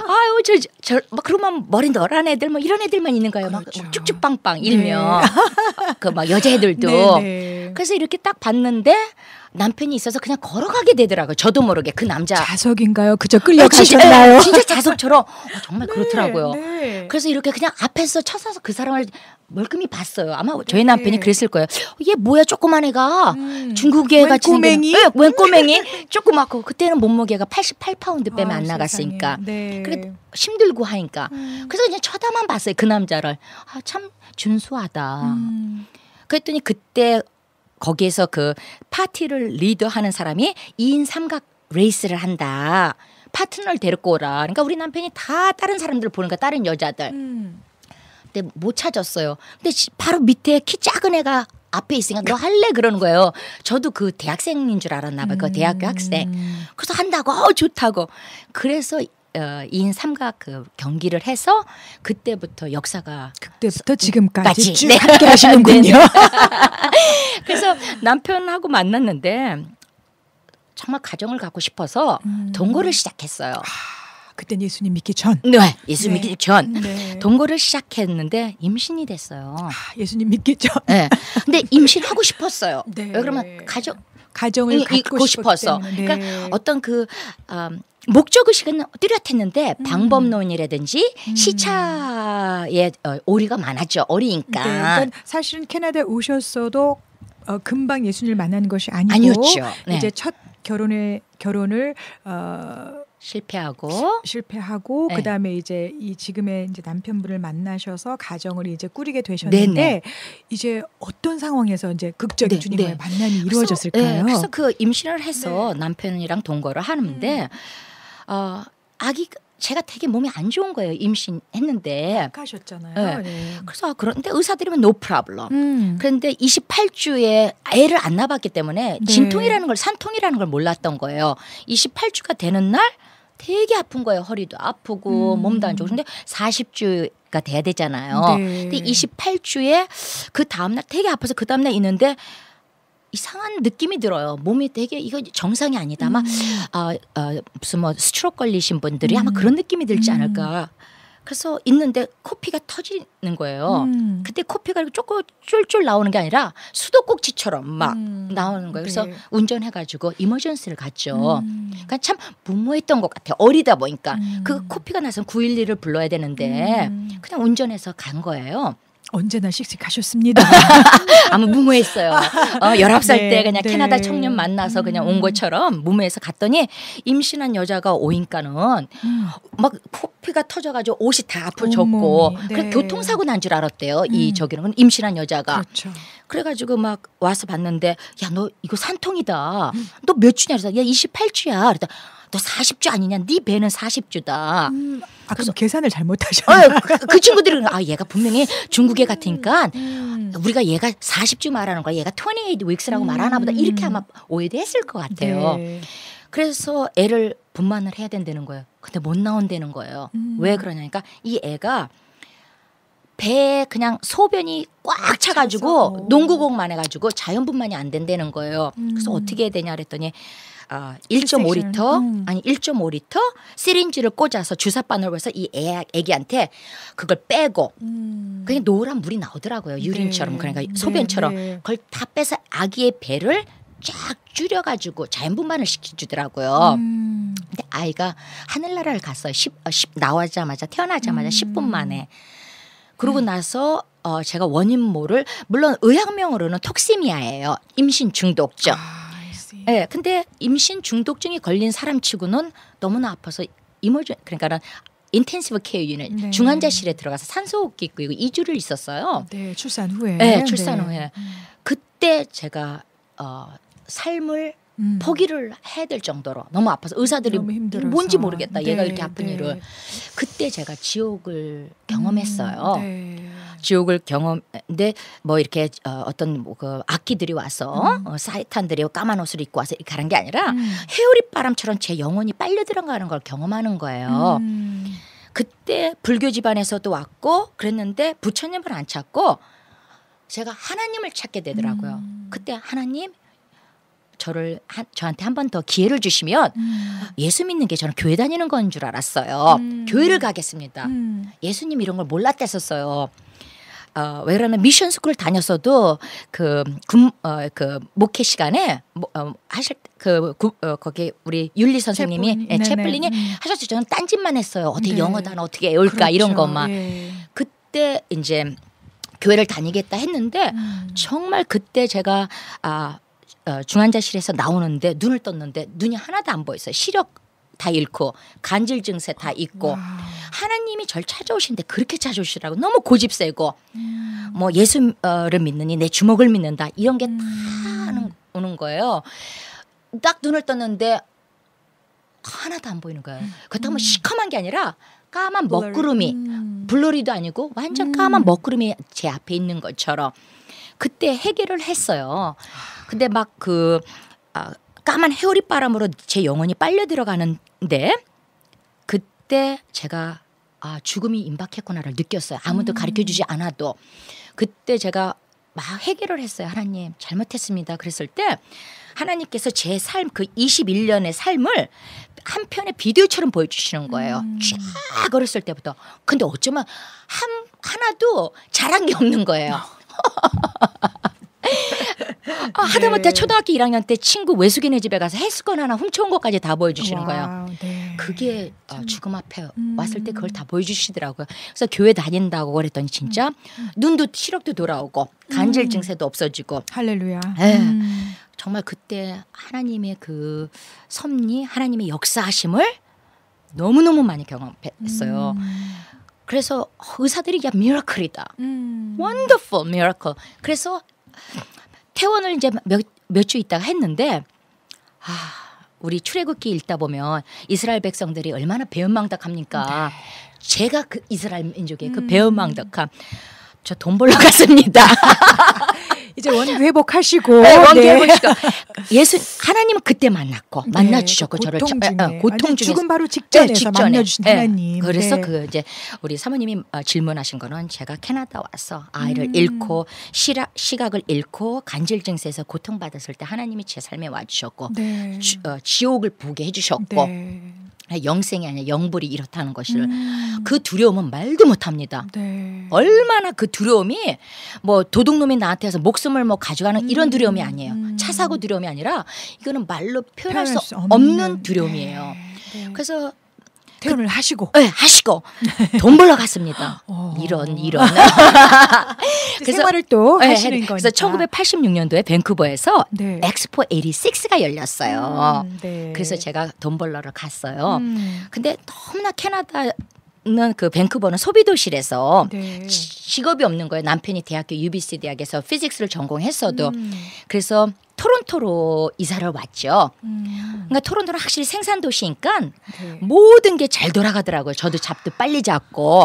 막 그러면 머리 노란 애들 뭐 이런 애들만 있는 거예요. 그렇죠. 막 쭉쭉빵빵 일명. 그 막 여자애들도. 네, 네. 그래서 이렇게 딱 봤는데 남편이 있어서 그냥 걸어가게 되더라고요. 저도 모르게 그 남자. 자석인가요? 그저 끌려가셨나요? 진짜 자석처럼 정말 그렇더라고요. 네. 그래서 이렇게 그냥 앞에서 쳐서서 그 사람을 멀끔히 봤어요. 아마 저희 남편이 그랬을 거예요. 얘 뭐야 조그만 애가 중국 애 같이 꼬맹이? 웬 꼬맹이? 조그맣고 그때는 몸무게가 88파운드 빼면 안 나갔으니까. 네. 그래 힘들고 하니까. 그래서 그냥 쳐다만 봤어요. 그 남자를. 참 준수하다. 그랬더니 그때 거기에서 그 파티를 리더하는 사람이 2인 삼각 레이스를 한다. 파트너를 데리고 오라. 그러니까 우리 남편이 다 다른 사람들 보는 거야. 다른 여자들. 근데 못 찾았어요. 근데 바로 밑에 키 작은 애가 앞에 있으니까 너 할래? 그러는 거예요. 저도 그 대학생인 줄 알았나 봐요. 그 대학교 학생. 그래서 한다고 좋다고. 그래서 2인 삼각 그 경기를 해서 그때부터 역사가 그때부터 지금까지 쭉 네. 함께 하시는군요. 그래서 남편하고 만났는데 정말 가정을 갖고 싶어서 동거를 시작했어요. 그땐 예수님 믿기 전. 네, 예수 믿기 전 네. 동거를 시작했는데 임신이 됐어요. 예수님 믿기 전. 네, 근데 임신하고 싶었어요. 네. 왜 그러면 가정을 갖고 싶어서. 때문에. 그러니까 어떤 그 목적 의식은 뚜렷했는데 방법론이라든지 시차에 오리가 많았죠. 어리니까. 네, 그러니까 사실은 캐나다에 오셨어도 금방 예수님을 만나는 것이 아니고 아니었죠. 네. 이제 첫 결혼을 실패하고 네. 그다음에 이제 이 지금의 이제 남편분을 만나셔서 가정을 이제 꾸리게 되셨는데 네네. 이제 어떤 상황에서 이제 극적인 네, 주님과의 네. 만남이 이루어졌을까요? 그래서 그 임신을 해서 남편이랑 동거를 하는데 아기 제가 되게 몸이 안 좋은 거예요. 임신했는데. 약하셨잖아요. 네. 네. 그래서 그런데 의사들이면 no problem. 그런데 28주에 애를 안 낳았기 때문에 네. 진통이라는 걸 산통이라는 걸 몰랐던 거예요. 28주가 되는 날 되게 아픈 거예요. 허리도 아프고 몸도 안 좋고. 근데 40주가 돼야 되잖아요. 네. 근데 28주에 그 다음날 되게 아파서 그 다음날 있는데 이상한 느낌이 들어요. 몸이 되게 이거 정상이 아니다. 아마 무슨 뭐 스트로크 걸리신 분들이 아마 그런 느낌이 들지 않을까. 그래서 있는데 코피가 터지는 거예요. 그때 코피가 조금 쫄쫄 나오는 게 아니라 수도꼭지처럼 막 나오는 거예요. 그래서 네. 운전해가지고 이머전시를 갔죠. 그러니까 참 무모했던 것 같아요. 어리다 보니까 그 코피가 나서 911을 불러야 되는데 그냥 운전해서 간 거예요. 언제나 씩씩하셨습니다. 아무 무모했어요. 19살 네, 때 그냥 네. 캐나다 청년 만나서 그냥 온 것처럼 무모해서 갔더니 임신한 여자가 오니까는 막 코피가 터져가지고 옷이 다 아파졌고 온몸이, 네. 그 교통사고 난 줄 알았대요. 이 저기는 임신한 여자가. 그렇죠. 그래가지고 막 와서 봤는데 야 너 이거 산통이다. 너 몇 주냐 그래서 야 28주야. 그랬다. 너 40주 아니냐? 네 배는 40주다. 그래서 계산을 잘못하셨나요? 그 친구들은 얘가 분명히 중국애 같으니까 우리가 얘가 40주 말하는 거야. 얘가 28 weeks라고 말하나 보다. 이렇게 아마 오해도 했을 것 같아요. 네. 그래서 애를 분만을 해야 된다는 거예요. 근데 못 나온다는 거예요. 왜 그러냐니까 이 애가 배에 그냥 소변이 꽉 차가지고 농구공만 해가지고 자연분만이 안 된다는 거예요. 그래서 어떻게 해야 되냐 그랬더니 1.5리터 아니 1.5리터 시린지를 꽂아서 주사바늘로 해서 이 애기한테 그걸 빼고 그냥 노란 물이 나오더라고요. 유린처럼. 그러니까 소변처럼. 네. 그걸 다 빼서 아기의 배를 쫙 줄여가지고 자연분만을 시켜주더라고요. 근데 아이가 하늘나라를 갔어요. 나오자마자 태어나자마자 10분 만에. 그러고 나서 제가 원인 모를 물론 의학명으로는 톡시미아예요. 임신 중독증. 네, 근데 임신 중독증이 걸린 사람치고는 너무나 아파서 그러니까는 인텐시브 케어 유닛 네. 중환자실에 들어가서 산소호흡기 끼고 2주를 있었어요. 네, 출산 후에. 네, 출산 후에. 그때 제가 삶을 포기를 해야 될 정도로 너무 아파서 의사들이 너무 힘들어서. 뭔지 모르겠다. 얘가 네, 이렇게 아픈 네. 일을. 그때 제가 지옥을 경험했어요. 네. 지옥을 경험인데 뭐 이렇게 어떤 그 악기들이 와서 사이탄들이 까만 옷을 입고 와서 이렇게 가는 게 아니라 회오리 바람처럼 제 영혼이 빨려 들어가는 걸 경험하는 거예요. 그때 불교 집안에서도 왔고 그랬는데 부처님을 안 찾고 제가 하나님을 찾게 되더라고요. 그때 하나님 저한테 한 번 더 기회를 주시면 예수 믿는 게 저는 교회 다니는 건 줄 알았어요. 교회를 가겠습니다. 예수님 이런 걸 몰랐댔었어요. 왜 그러면 미션 스쿨 다녔어도 그 목회 시간에 하실 거기 우리 윤리 선생님이 채플린이 하셨죠. 저는 딴짓만 했어요. 어떻게 네. 영어 단어 어떻게 외울까 그렇죠. 이런 것만. 예. 그때 이제 교회를 다니겠다 했는데 정말 그때 제가 중환자실에서 나오는데 눈을 떴는데 눈이 하나도 안 보였어요. 시력 다 잃고 간질 증세 다 있고 하나님이 절 찾아오시는데 그렇게 찾아오시라고 너무 고집 세고 뭐 예수를 믿느니 내 주먹을 믿는다 이런 게 다 오는 거예요. 딱 눈을 떴는데 하나도 안 보이는 거예요. 그렇다고 시커먼 게 아니라 까만 먹구름이 블러리도 아니고 완전 까만 먹구름이 제 앞에 있는 것처럼 그때 해결을 했어요. 근데 막 까만 회오리 바람으로 제 영혼이 빨려 들어가는데 그때 제가 죽음이 임박했구나를 느꼈어요. 아무도 가르쳐주지 않아도. 그때 제가 막 해결을 했어요. 하나님 잘못했습니다. 그랬을 때 하나님께서 제 삶 그 21년의 삶을 한 편의 비디오처럼 보여주시는 거예요. 쫙 어렸을 때부터. 근데 어쩌면 하나도 잘한 게 없는 거예요. 하다못해 초등학교 1학년 때 친구 외숙인의 집에 가서 해수건 하나 훔쳐온 것까지 다 보여주시는 거예요. 와우, 네. 그게 죽음 앞에 왔을 때 그걸 다 보여주시더라고요. 그래서 교회 다닌다고 그랬더니 진짜 눈도 시력도 돌아오고 간질 증세도 없어지고 할렐루야. 네. 정말 그때 하나님의 그 섭리, 하나님의 역사하심을 너무너무 많이 경험했어요. 그래서 의사들이 야 미라클이다. 원더풀 미라클. 그래서 퇴원을 이제 몇 주 있다가 했는데 우리 출애굽기 읽다 보면 이스라엘 백성들이 얼마나 배은망덕합니까. 제가 그 이스라엘 민족의 그 배은망덕함. 저 돈 벌러 갔습니다. 이제 원기 회복하시고. 네, 원기 회복하시고. 하나님은 그때 만났고 만나주셨고 저를 고통 중에 죽음 바로 직전에서 만나주신 하나님. 그래서 그 이제 우리 사모님이 질문하신 거는 제가 캐나다 와서 아이를 잃고 시각을 잃고 간질 증세에서 고통받았을 때 하나님이 제 삶에 와주셨고 지옥을 보게 해주셨고 영생이 아니라 영불이 이렇다는 것을 그 두려움은 말도 못합니다. 얼마나 그 두려움이 뭐 도둑놈이 나한테 와서 목숨을 뭐 가져가는 이런 두려움이 아니에요. 차 사고 두려움이 아니라 이거는 말로 표현할 수 없는 두려움이에요. 그래서 퇴원을 하시고. 네, 하시고 돈 벌러 갔습니다. 이런. 그래서 생활을 또 하시는 거니까. 그래서 1986년도에 밴쿠버에서 엑스포 86가 열렸어요. 그래서 제가 돈 벌러러 갔어요. 근데 너무나 캐나다는 그 밴쿠버는 소비도시라서 직업이 없는 거예요. 남편이 대학교 UBC 대학에서 피직스를 전공했어도. 그래서 토론토로 이사를 왔죠. 그러니까 토론토는 확실히 생산 도시니까 모든 게 잘 돌아가더라고요. 저도 잡도 빨리 잡고.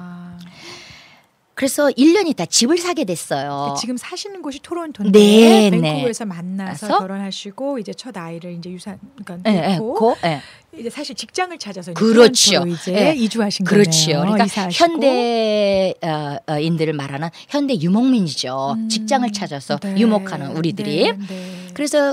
그래서 1년 있다 집을 사게 됐어요. 지금 사시는 곳이 토론토인데 밴쿠버에서 네. 만나서 결혼하시고 이제 첫 아이를 이제 낳고 이제 사실 직장을 찾아서 그렇죠. 이제 이주하신 그렇죠. 거네요. 그러니까 이사하시고. 현대인들을 말하는 현대 유목민이죠. 직장을 찾아서 유목하는 우리들이. 그래서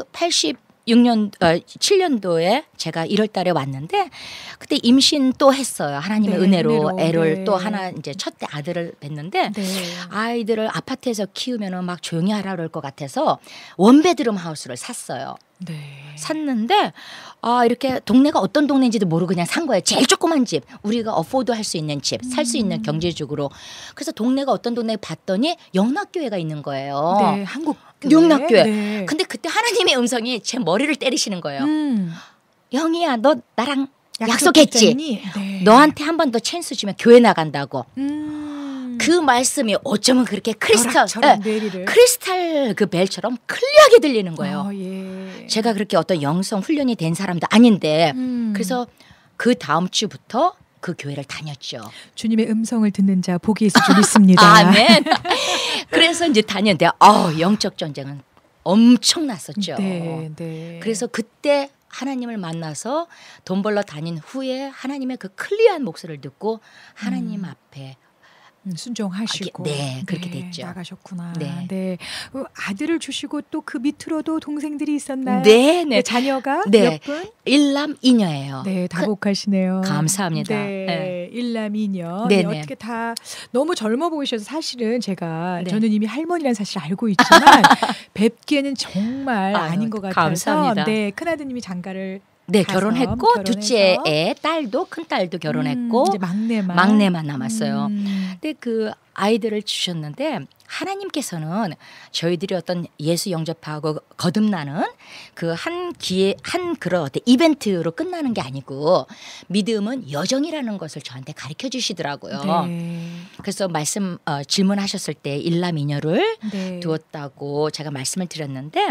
7년도에 제가 1월 달에 왔는데 그때 임신 또 했어요. 하나님의 은혜로 애를 또 하나 이제 첫째 아들을 뵀는데 아이들을 아파트에서 키우면은 막 조용히 하라 그럴 것 같아서 원베드룸 하우스를 샀어요. 샀는데 이렇게 동네가 어떤 동네인지도 모르고 그냥 산 거예요. 제일 조그만 집. 우리가 어포드 할 수 있는 집. 살 수 있는 경제적으로. 그래서 동네가 어떤 동네 봤더니 영락교회가 있는 거예요. 한국 영락교회. 근데 그때 하나님의 음성이 제 머리를 때리시는 거예요. 영희야 너 나랑 약속했지? 너한테 한 번 더 찬스 주면 교회 나간다고. 그 말씀이 어쩌면 그렇게 크리스탈 그 벨처럼 클리어하게 들리는 거예요. 제가 그렇게 어떤 영성 훈련이 된 사람도 아닌데 그래서 그 다음 주부터 그 교회를 다녔죠. 주님의 음성을 듣는 자 복이 있을 줄 믿습니다. 아멘. 그래서 이제 다녔는데 영적 전쟁은 엄청났었죠. 그래서 그때 하나님을 만나서 돈 벌러 다닌 후에 하나님의 그 클리어한 목소리를 듣고 하나님 앞에 순종하시고 그렇게 됐죠. 나가셨구나. 아들을 주시고 또 그 밑으로도 동생들이 있었나요? 자녀가 몇 분? 일남 이녀예요. 다복하시네요. 감사합니다. 일남 이녀. 어떻게 다 너무 젊어 보이셔서 사실은 저는 이미 할머니라는 사실을 알고 있지만 뵙기에는 정말 아닌 것 같아서. 감사합니다. 큰아드님이 장가를 결혼했고 둘째 애 딸도 큰 딸도 결혼했고 이제 막내만 남았어요. 근데 그 아이들을 주셨는데 하나님께서는 저희들이 어떤 예수 영접하고 거듭나는 그 한 그런 어떤 이벤트로 끝나는 게 아니고 믿음은 여정이라는 것을 저한테 가르쳐 주시더라고요. 그래서 질문하셨을 때 일남이녀를 두었다고 제가 말씀을 드렸는데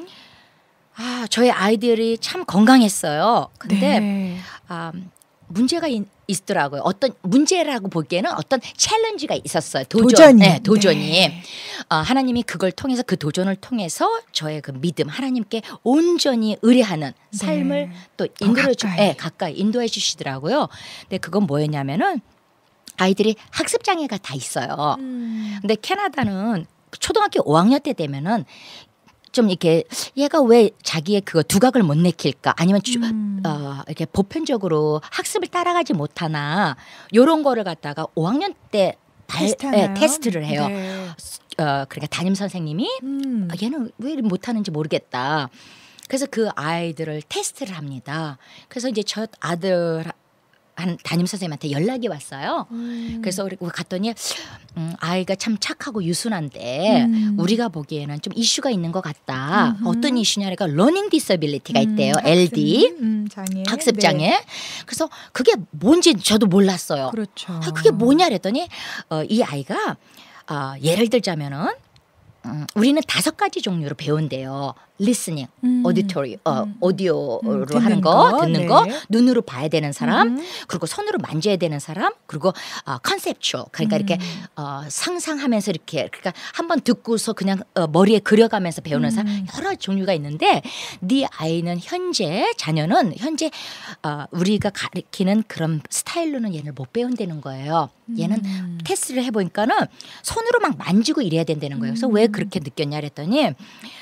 저희 아이들이 참 건강했어요. 근데 문제가 있더라고요. 어떤 문제라고 보기에는 어떤 챌린지가 있었어요. 도전이. 하나님이 그걸 통해서 그 도전을 통해서 저의 그 믿음, 하나님께 온전히 의뢰하는 삶을 또 가까이 인도해 주시더라고요. 근데 그건 뭐였냐면은 아이들이 학습 장애가 다 있어요. 근데 캐나다는 초등학교 5학년 때 되면은 좀 이렇게 얘가 왜 자기의 그거 두각을 못 내킬까 아니면 이렇게 보편적으로 학습을 따라가지 못하나 이런 거를 갖다가 5학년 때 테스트를 해요. 그러니까 담임 선생님이 얘는 왜 못하는지 모르겠다. 그래서 그 아이들을 테스트를 합니다. 그래서 이제 저 아들 한 담임 선생님한테 연락이 왔어요. 그래서 우리 갔더니 아이가 참 착하고 유순한데 우리가 보기에는 좀 이슈가 있는 것 같다. 어떤 이슈냐니까 러닝 디서빌리티가 있대요. LD 장애. 학습 네. 장애. 그래서 그게 뭔지 저도 몰랐어요. 그렇죠. 그게 뭐냐 그랬더니 이 아이가 예를 들자면은 우리는 5가지 종류로 배운대요. 리스닝, 오디토리, 오디오로 하는 거, 듣는 네. 거, 눈으로 봐야 되는 사람, 그리고 손으로 만져야 되는 사람, 그리고 컨셉추얼, 그러니까 이렇게 상상하면서 이렇게 그러니까 한번 듣고서 그냥 머리에 그려가면서 배우는 사람 여러 종류가 있는데 네 아이는 자녀는 현재 우리가 가르치는 그런 스타일로는 얘를 못 배운다는 거예요. 얘는 테스트를 해보니까는 손으로 막 만지고 이래야 된다는 거예요. 그래서 왜 그렇게 느꼈냐 그랬더니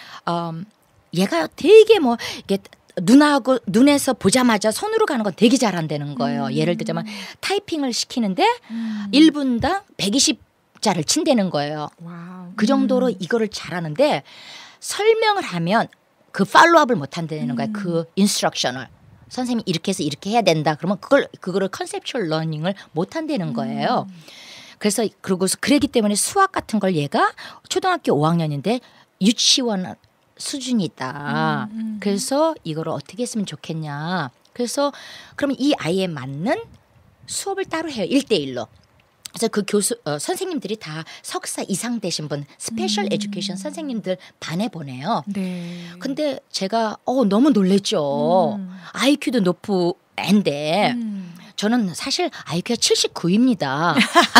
얘가 되게 뭐 이게 눈에서 보자마자 손으로 가는 건 되게 잘한다는 거예요. 예를 들자면 타이핑을 시키는데 1분당 120자를 친다는 거예요. 와우. 그 정도로 이거를 잘하는데 설명을 하면 그 팔로우업을 못 한다는 거예요. 그 인스트럭션을. 선생님이 이렇게 해서 이렇게 해야 된다. 그러면 그거를 컨셉추얼 러닝을 못 한다는 거예요. 그래서 그러기 때문에 수학 같은 걸 얘가 초등학교 5학년인데 유치원 수준이 있다. 그래서 이거를 어떻게 했으면 좋겠냐. 그래서 그러면 이 아이에 맞는 수업을 따로 해요. 1대1로. 그래서 그 선생님들이 다 석사 이상 되신 분 스페셜 에듀케이션 선생님들 반에 보내요. 네. 근데 제가 너무 놀랬죠. IQ도 높은 애인데 저는 사실 IQ가 79입니다.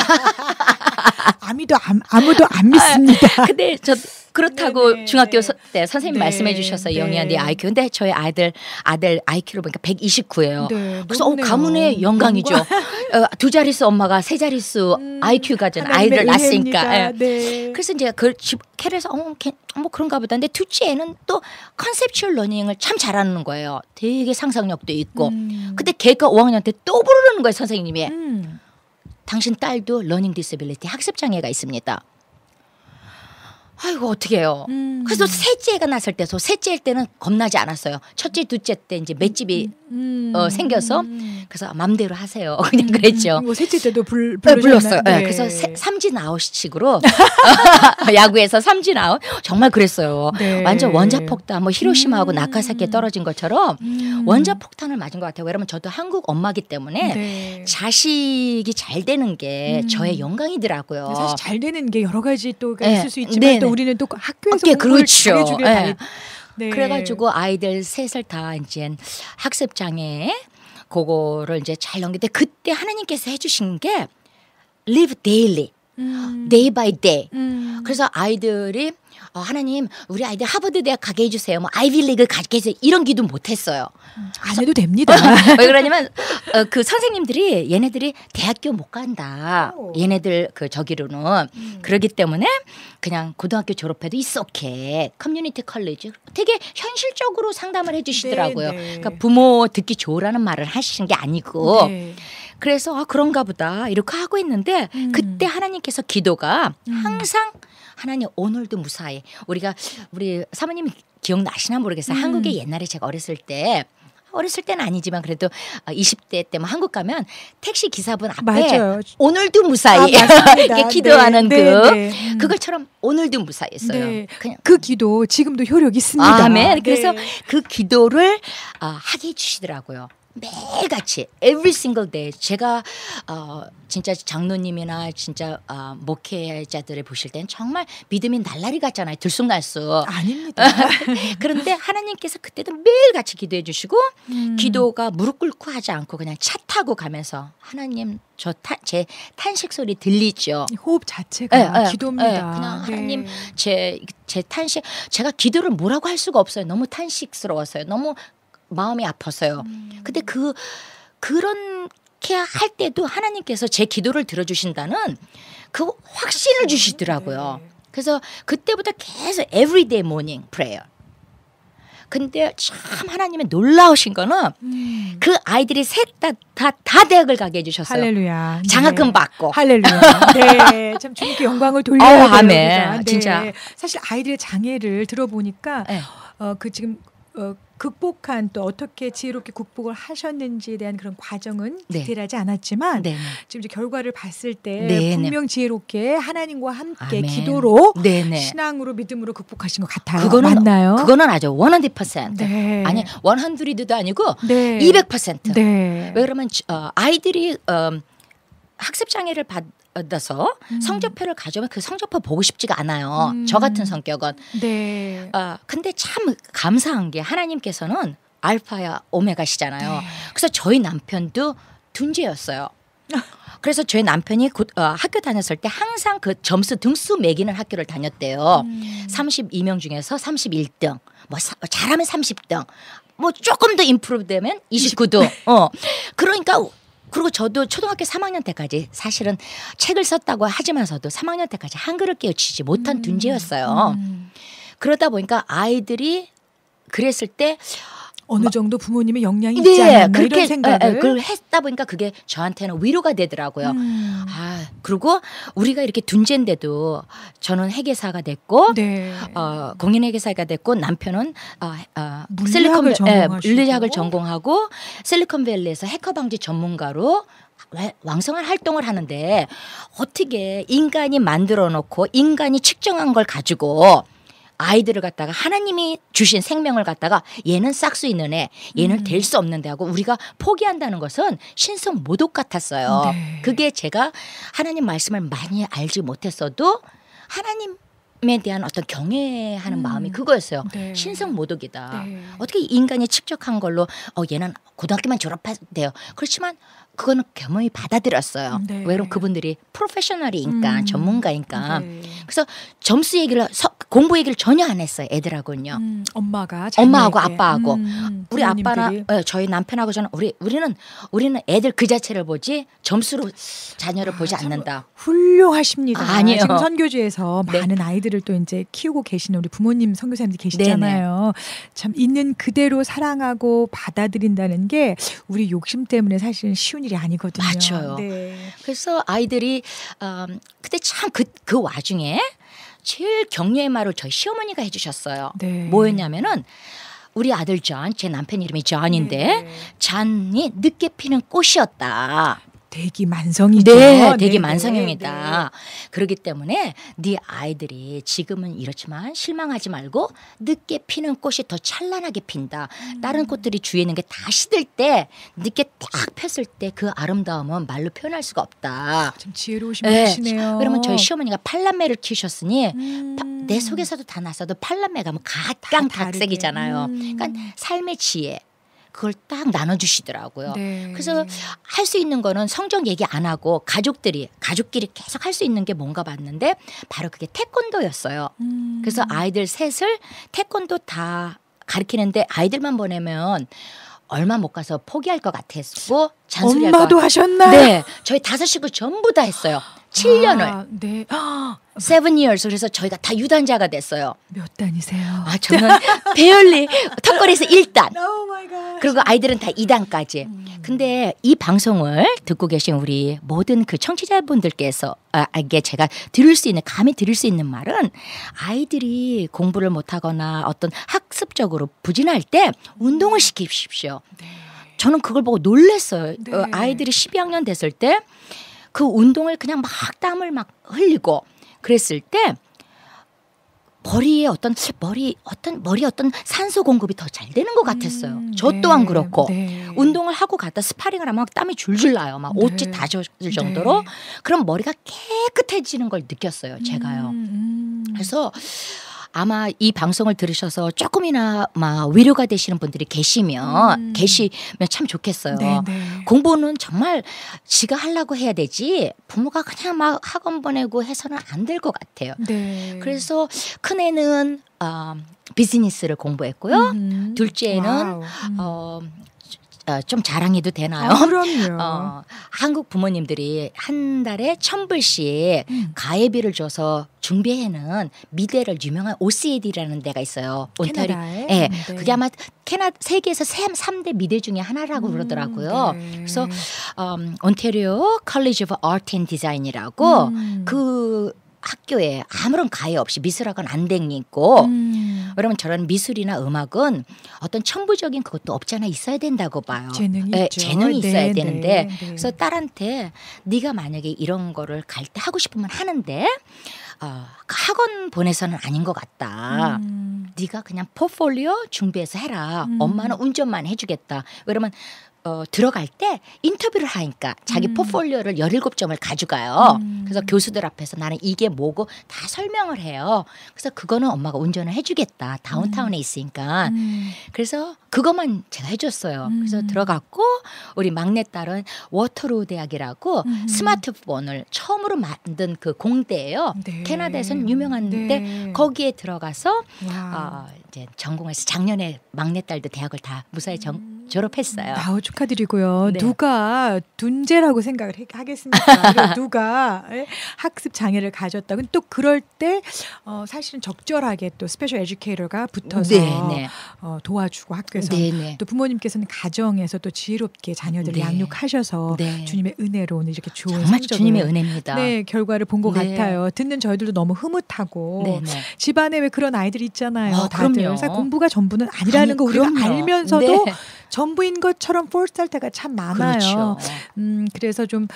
아무도 안 믿습니다. 근데 저 그렇다고 네네. 중학교 때 선생님 네. 말씀해 주셔서 네. 영희야 네 IQ. 근데 저희 아들 IQ를 보니까 129예요. 네, 그래서 높네요. 가문의 영광이죠. 2자릿수 엄마가 3자릿수 IQ 가진 하나님의 아이를 낳았으니까. 은혜입니다. 예. 네. 그래서 이제 그 캐래서 뭐 그런가 보다. 근데 둘째 애는 또 컨셉추얼 러닝을 참 잘하는 거예요. 되게 상상력도 있고. 근데 걔가 5학년 때 또 부르는 거예요 선생님이. 당신 딸도 러닝 디서빌리티 학습 장애가 있습니다. 아이고 어떻게 해요. 그래서 셋째가 났을 때서 셋째일 때는 겁나지 않았어요. 첫째 둘째 때 이제 맷집이 생겨서 그래서 맘대로 하세요. 그냥 그랬죠. 뭐 셋째 때도 불렀어요. 네. 그래서 삼진 아웃식으로 야구에서 삼진 아웃 정말 그랬어요. 네. 완전 원자폭탄 뭐 히로시마하고 나카사키에 떨어진 것처럼 원자폭탄을 맞은 것 같아요. 왜냐면 저도 한국 엄마기 때문에 네. 자식이 잘 되는 게 저의 영광이더라고요. 사실 잘 되는 게 여러 가지 또 네. 있을 수 있지만 네네. 또 우리는 또 학교에서 네, 공부를 그렇죠. 잘해주길 네. 바래. 네. 그래가지고 아이들 셋을 다 이제 학습 장애 그거를 이제 잘 넘기는데 그때 하나님께서 해주신 게 live daily, day by day. 그래서 아이들이 하나님 우리 아이들 하버드 대학 가게 해주세요. 뭐 아이비리그 가게 해주세요. 이런 기도 못했어요. 안 해도 됩니다. 왜 그러냐면 그 선생님들이 얘네들이 대학교 못 간다. 얘네들 저기로는 그러기 때문에 그냥 고등학교 졸업해도 it's okay. 커뮤니티 컬리지 되게 현실적으로 상담을 해주시더라고요. 네, 네. 그러니까 부모 듣기 좋으라는 말을 하시는 게 아니고 네. 그래서 그런가 보다 이렇게 하고 있는데 그때 하나님께서 기도가 항상 하나님 오늘도 무사히 우리 사모님이 기억나시나 모르겠어요. 한국에 옛날에 제가 어렸을 때는 아니지만 그래도 20대 때 뭐 한국 가면 택시 기사분 앞에 맞아요. 오늘도 무사히 맞습니다. 이렇게 기도하는 네, 네. 그것처럼 오늘도 무사했어요. 네. 그냥 그 기도 지금도 효력 있습니다. 아멘. 그래서 네. 그 기도를 하게 해주시더라고요. 매일같이 every single day 제가 진짜 장로님이나 진짜 목회자들을 보실 땐 정말 믿음이 날라리 같잖아요. 들쑥날쑥. 아닙니다. 그런데 하나님께서 그때도 매일같이 기도해 주시고 기도가 무릎 꿇고 하지 않고 그냥 차 타고 가면서 하나님 제 탄식 소리 들리죠. 호흡 자체가 기도입니다. 그냥 네. 하나님 제 탄식 제가 기도를 뭐라고 할 수가 없어요. 너무 탄식스러웠어요. 너무 마음이 아파서요. 근데 그렇게 할 때도 하나님께서 제 기도를 들어주신다는 그 확신을 주시더라고요. 그래서 그때부터 계속 everyday morning prayer. 근데 참 하나님의 놀라우신 거는 그 아이들이 셋 다 대학을 가게 해주셨어요. 할렐루야. 장학금 받고. 할렐루야. 네, 참 주님께 영광을 돌려야 돼요. 아멘. 네. 진짜. 사실 아이들의 장애를 들어보니까 네. 그 지금 극복한 또 어떻게 지혜롭게 극복을 하셨는지에 대한 그런 과정은 네. 디테일하지 않았지만 네네. 지금 이제 결과를 봤을 때 네네. 분명 지혜롭게 하나님과 함께 아멘. 기도로 네네. 신앙으로 믿음으로 극복하신 것 같아요. 그거는 맞나요? 그거는 아주 100%. 네. 아니 100도 아니고 네. 200%. 네. 왜 그러면 아이들이 학습 장애를 받아서 성적표를 가져오면 그 성적표 보고 싶지가 않아요. 저 같은 성격은. 네. 근데 참 감사한 게 하나님께서는 알파야 오메가시잖아요. 네. 그래서 저희 남편도 둔재였어요. 그래서 저희 남편이 학교 다녔을 때 항상 그 점수 등수 매기는 학교를 다녔대요. 32명 중에서 31등, 뭐 잘하면 30등, 뭐 조금 더 임프루브 되면 29등. 그러니까 그리고 저도 초등학교 3학년 때까지 사실은 책을 썼다고 하지만서도 3학년 때까지 한글을 깨우치지 못한 둔재였어요. 그러다 보니까 아이들이 그랬을 때 어느 정도 부모님의 영향이 있지 않았나 이런 생각을 그걸 했다 보니까 그게 저한테는 위로가 되더라고요. 그리고 우리가 이렇게 둔재인데도 저는 회계사가 됐고 네. 공인회계사가 됐고 남편은 물리학을 전공하고 실리콘밸리에서 해커 방지 전문가로 왕성한 활동을 하는데 어떻게 인간이 만들어 놓고 인간이 측정한 걸 가지고 아이들을 갖다가 하나님이 주신 생명을 갖다가 얘는 싹수 있는 애, 얘는 될 수 없는데 하고 우리가 포기한다는 것은 신성 모독 같았어요. 네. 그게 제가 하나님 말씀을 많이 알지 못했어도 하나님에 대한 어떤 경외하는 마음이 그거였어요. 네. 신성 모독이다. 네. 어떻게 인간이 측정한 걸로 얘는 고등학교만 졸업해도 그렇지만 그거는 겸허히 받아들였어요. 네. 왜냐면 그분들이 프로페셔널이니까 전문가니까. 네. 그래서 점수 얘기를 공부 얘기를 전혀 안 했어요. 애들하고는요. 엄마가 엄마하고 자녀에게. 아빠하고 우리 부모님들이. 아빠나 저희 남편하고 저는 우리는 애들 그 자체를 보지 점수로 자녀를 보지 참 않는다. 훌륭하십니다. 아니에요. 지금 선교주에서 네. 많은 아이들을 또 이제 키우고 계시는 우리 부모님 선교사님들 계시잖아요. 참 있는 그대로 사랑하고 받아들인다는 게 우리 욕심 때문에 사실은 쉬운 일이 아니거든요. 맞아요. 네. 그래서 아이들이 그때 참 그 와중에 제일 격려의 말을 저희 시어머니가 해주셨어요. 네. 뭐였냐면은 우리 아들 존, 제 남편 이름이 존인데 네. 존이 늦게 피는 꽃이었다. 대기만성이죠. 네, 네, 대기만성형이다. 그렇기 때문에 네 아이들이 지금은 이렇지만 실망하지 말고 늦게 피는 꽃이 더 찬란하게 핀다. 다른 꽃들이 주위에 있는 게 다 시들 때 늦게 딱 폈을 때 그 아름다움은 말로 표현할 수가 없다. 참 지혜로우신 분이시네요. 그러면 저희 시어머니가 팔남매를 키우셨으니 음. 내 속에서도 다 났어도 팔남매가 뭐 각각 다르게. 각색이잖아요. 그러니까 삶의 지혜 그걸 딱 나눠주시더라고요. 네. 그래서 할 수 있는 거는 성적 얘기 안 하고 가족끼리 계속 할 수 있는 게 뭔가 봤는데 바로 그게 태권도였어요. 그래서 아이들 셋을 태권도 다 가르치는데 아이들만 보내면 얼마 못 가서 포기할 것 같았고 잔소리할 것 엄마도 하셨나? 네, 저희 5식구 전부 다 했어요. 7년을. 네. 7 years. 그래서 저희가 다 유단자가 됐어요. 몇 단이세요? 저는 배열리 턱걸이에서 1단. Oh my God. 그리고 아이들은 다 2단까지. 근데 이 방송을 듣고 계신 우리 모든 그 청취자분들께서 이게 제가 감히 드릴 수 있는 말은 아이들이 공부를 못하거나 어떤 학습적으로 부진할 때 운동을 시키십시오. 저는 그걸 보고 놀랐어요. 네. 아이들이 12학년 됐을 때 그 운동을 그냥 막 땀을 막 흘리고 그랬을 때 머리에 어떤 산소 공급이 더 잘 되는 것 같았어요. 저 네, 또한 그렇고 네. 운동을 하고 갔다 스파링을 하면 땀이 줄줄 나요. 막 옷이 다 젖을 정도로. 네. 그럼 머리가 깨끗해지는 걸 느꼈어요. 제가요. 그래서 아마 이 방송을 들으셔서 조금이나마 위로가 되시는 분들이 계시면 참 좋겠어요. 네, 네. 공부는 정말 지가 하려고 해야 되지 부모가 그냥 막 학원 보내고 해서는 안 될 것 같아요. 네. 그래서 큰애는 비즈니스를 공부했고요. 둘째는 와우. 좀 자랑해도 되나요? 그럼요. 한국 부모님들이 한 달에 1,000불씩 가회비를 줘서 준비해는 미대를 유명한 OCAD라는 데가 있어요. 캐나다에? 네. 네. 그게 아마 세계에서 3대 미대 중에 하나라고 그러더라고요. 네. 그래서 온타리오 컬리지 오브 아트 앤 디자인이라고 그 학교에 아무런 가해 없이 미술학원 안 댕기고 그러면 저런 미술이나 음악은 어떤 천부적인 그것도 없잖아 있어야 된다고 봐요. 재능이 있죠. 재능이 있어야 네, 되는데 네. 그래서 딸한테 네가 만약에 이런 거를 갈 때 하고 싶으면 하는데 학원 보내서는 아닌 것 같다. 네가 그냥 포트폴리오 준비해서 해라. 엄마는 운전만 해주겠다. 그러면 들어갈 때 인터뷰를 하니까 자기 포트폴리오를 17점을 가져가요. 그래서 교수들 앞에서 나는 이게 뭐고 다 설명을 해요. 그래서 그거는 엄마가 운전을 해주겠다. 다운타운에 있으니까. 그래서 그것만 제가 해줬어요. 그래서 들어갔고 우리 막내딸은 워터루 대학이라고 스마트폰을 처음으로 만든 그 공대예요. 네. 캐나다에서는 유명한데 네. 거기에 들어가서 와. 이제 전공해서 작년에 막내딸도 대학을 다 무사히 졸업했어요. 아우 축하드리고요. 네. 누가 둔재라고 생각을 하겠습니까? 그리고 누가 학습 장애를 가졌다. 근데 또 그럴 때 사실은 적절하게 또 스페셜 에듀케이터가 붙어서 네. 도와주고 학교에서 네. 또 부모님께서는 가정에서 또 지혜롭게 자녀들을 네. 양육하셔서 네. 주님의 은혜로 오늘 이렇게 좋은 정말 성적을 주님의 은혜입니다. 네, 결과를 본 것 네. 같아요. 듣는 저희들도 너무 흐뭇하고 네. 집안에 왜 그런 아이들이 있잖아요. 다들 그럼요. 사실 공부가 전부는 아니라는 거 우리가 그럼요. 알면서도 네. 전부인 것처럼 폴스할 때가 참 많아요. 그렇죠. 그래서 좀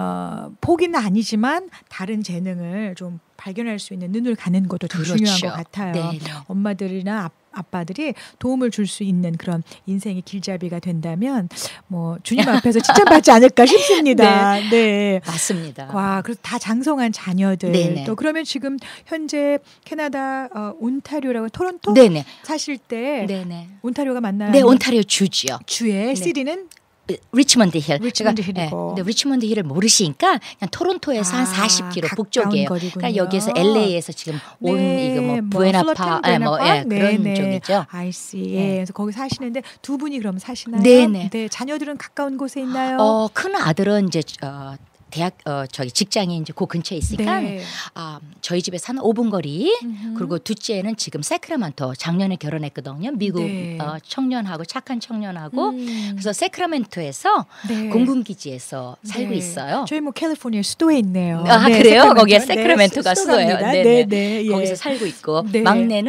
포기는 아니지만 다른 재능을 좀 발견할 수 있는 눈을 가는 것도 좀 그렇죠. 중요한 것 같아요. 네. 엄마들이나 아빠들이 도움을 줄 수 있는 그런 인생의 길잡이가 된다면 뭐 주님 앞에서 칭찬받지 않을까 싶습니다. 네. 맞습니다. 와, 그래서 다 장성한 자녀들. 네네. 또 그러면 지금 현재 캐나다 온타리오라고 토론토 네네. 사실 때 네네. 온타리오가 맞나요? 네, 온타리오 주지요. 주에 네. 시리는 리치먼드 힐. 리치먼드 그러니까, 힐이고. 근데 리치먼드 힐을 모르시니까 그냥 토론토에서 한 40km 북쪽이에요. 가까운 그러니까 거리군요. 여기에서 LA에서 지금 온 이거 뭐 부에나파 그런 쪽이죠. 아이씨. 네. 예. 그래서 거기 사시는데 두 분이 그럼 사시나요? 네네. 네. 자녀들은 가까운 곳에 있나요? 큰 아들은 이제 대학 저기 직장이 이제 그 근처에 있으니까 네. 저희 집에서 한 5분 거리. 그리고 둘째는 지금 세크라멘토 작년에 결혼했거든요. 미국 네. 청년하고 착한 청년하고 그래서 세크라멘토에서 네. 공군기지에서 살고 네. 있어요. 저희 뭐 캘리포니아 수도에 있네요. 그래요? 세크라멘토. 거기에 세크라멘토가 수도예요. 수도입니다. 네네. 네. 예. 거기서 살고 있고 네. 막내는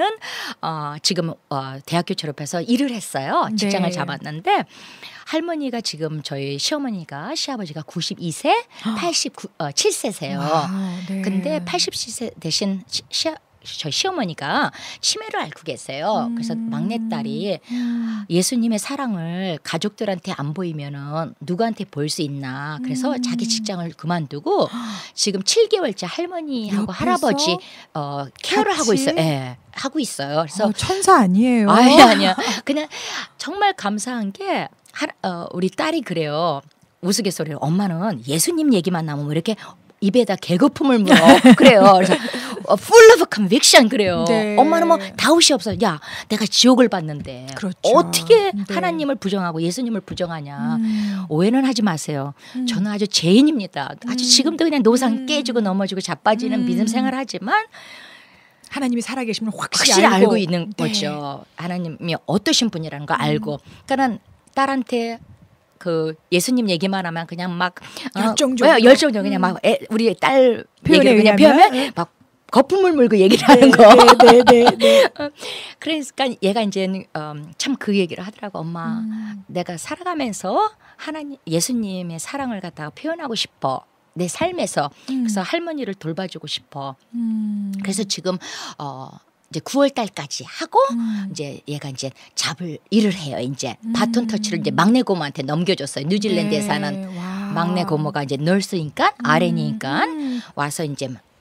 지금 대학교 졸업해서 일을 했어요. 직장을 네. 잡았는데 할머니가 지금 저희 시어머니가 시아버지가 92세, 87세세요. 네. 근데 87세 대신 저희 시어머니가 치매를 앓고 계세요. 그래서 막내딸이 예수님의 사랑을 가족들한테 안 보이면은 누구한테 보일 수 있나. 그래서 자기 직장을 그만두고 지금 7개월째 할머니하고 옆에서 할아버지 케어를 하고 같이? 있어요. 예, 하고 있어요. 그래서 천사 아니에요. 아니야. 그냥 정말 감사한 게 우리 딸이 그래요. 우스갯소리로 엄마는 예수님 얘기만 나오면 왜 이렇게 입에다 개거품을 물어 그래요. 그래서 full of conviction 그래요. 네. 엄마는 뭐 다웃이 없어. 야, 내가 지옥을 봤는데 그렇죠. 어떻게 네. 하나님을 부정하고 예수님을 부정하냐. 오해는 하지 마세요. 저는 아주 죄인입니다. 아주 지금도 그냥 노상 깨지고 넘어지고 자빠지는 믿음 생활하지만 하나님이 살아계시면 확실히 알고 있는 네. 거죠. 하나님이 어떠신 분이라는 거 알고. 그러니까 딸한테 그 예수님 얘기만 하면 그냥 막 열정적으로 그냥 막 우리 딸 얘기를 그냥 표현하면 막 거품을 물고 얘기를 하는 거. 네. 그러니까 얘가 이제 참 그 얘기를 하더라고. 엄마, 내가 살아가면서 하나님 예수님의 사랑을 갖다가 표현하고 싶어. 내 삶에서. 그래서 할머니를 돌봐주고 싶어. 그래서 지금 이제 9월 달까지 하고 이제 얘가 이제 잡을 일을 해요. 이제 바톤 터치를 이제 막내 고모한테 넘겨줬어요. 뉴질랜드에 사는 와. 막내 고모가 이제 널스니까 RN이니까 와서 이제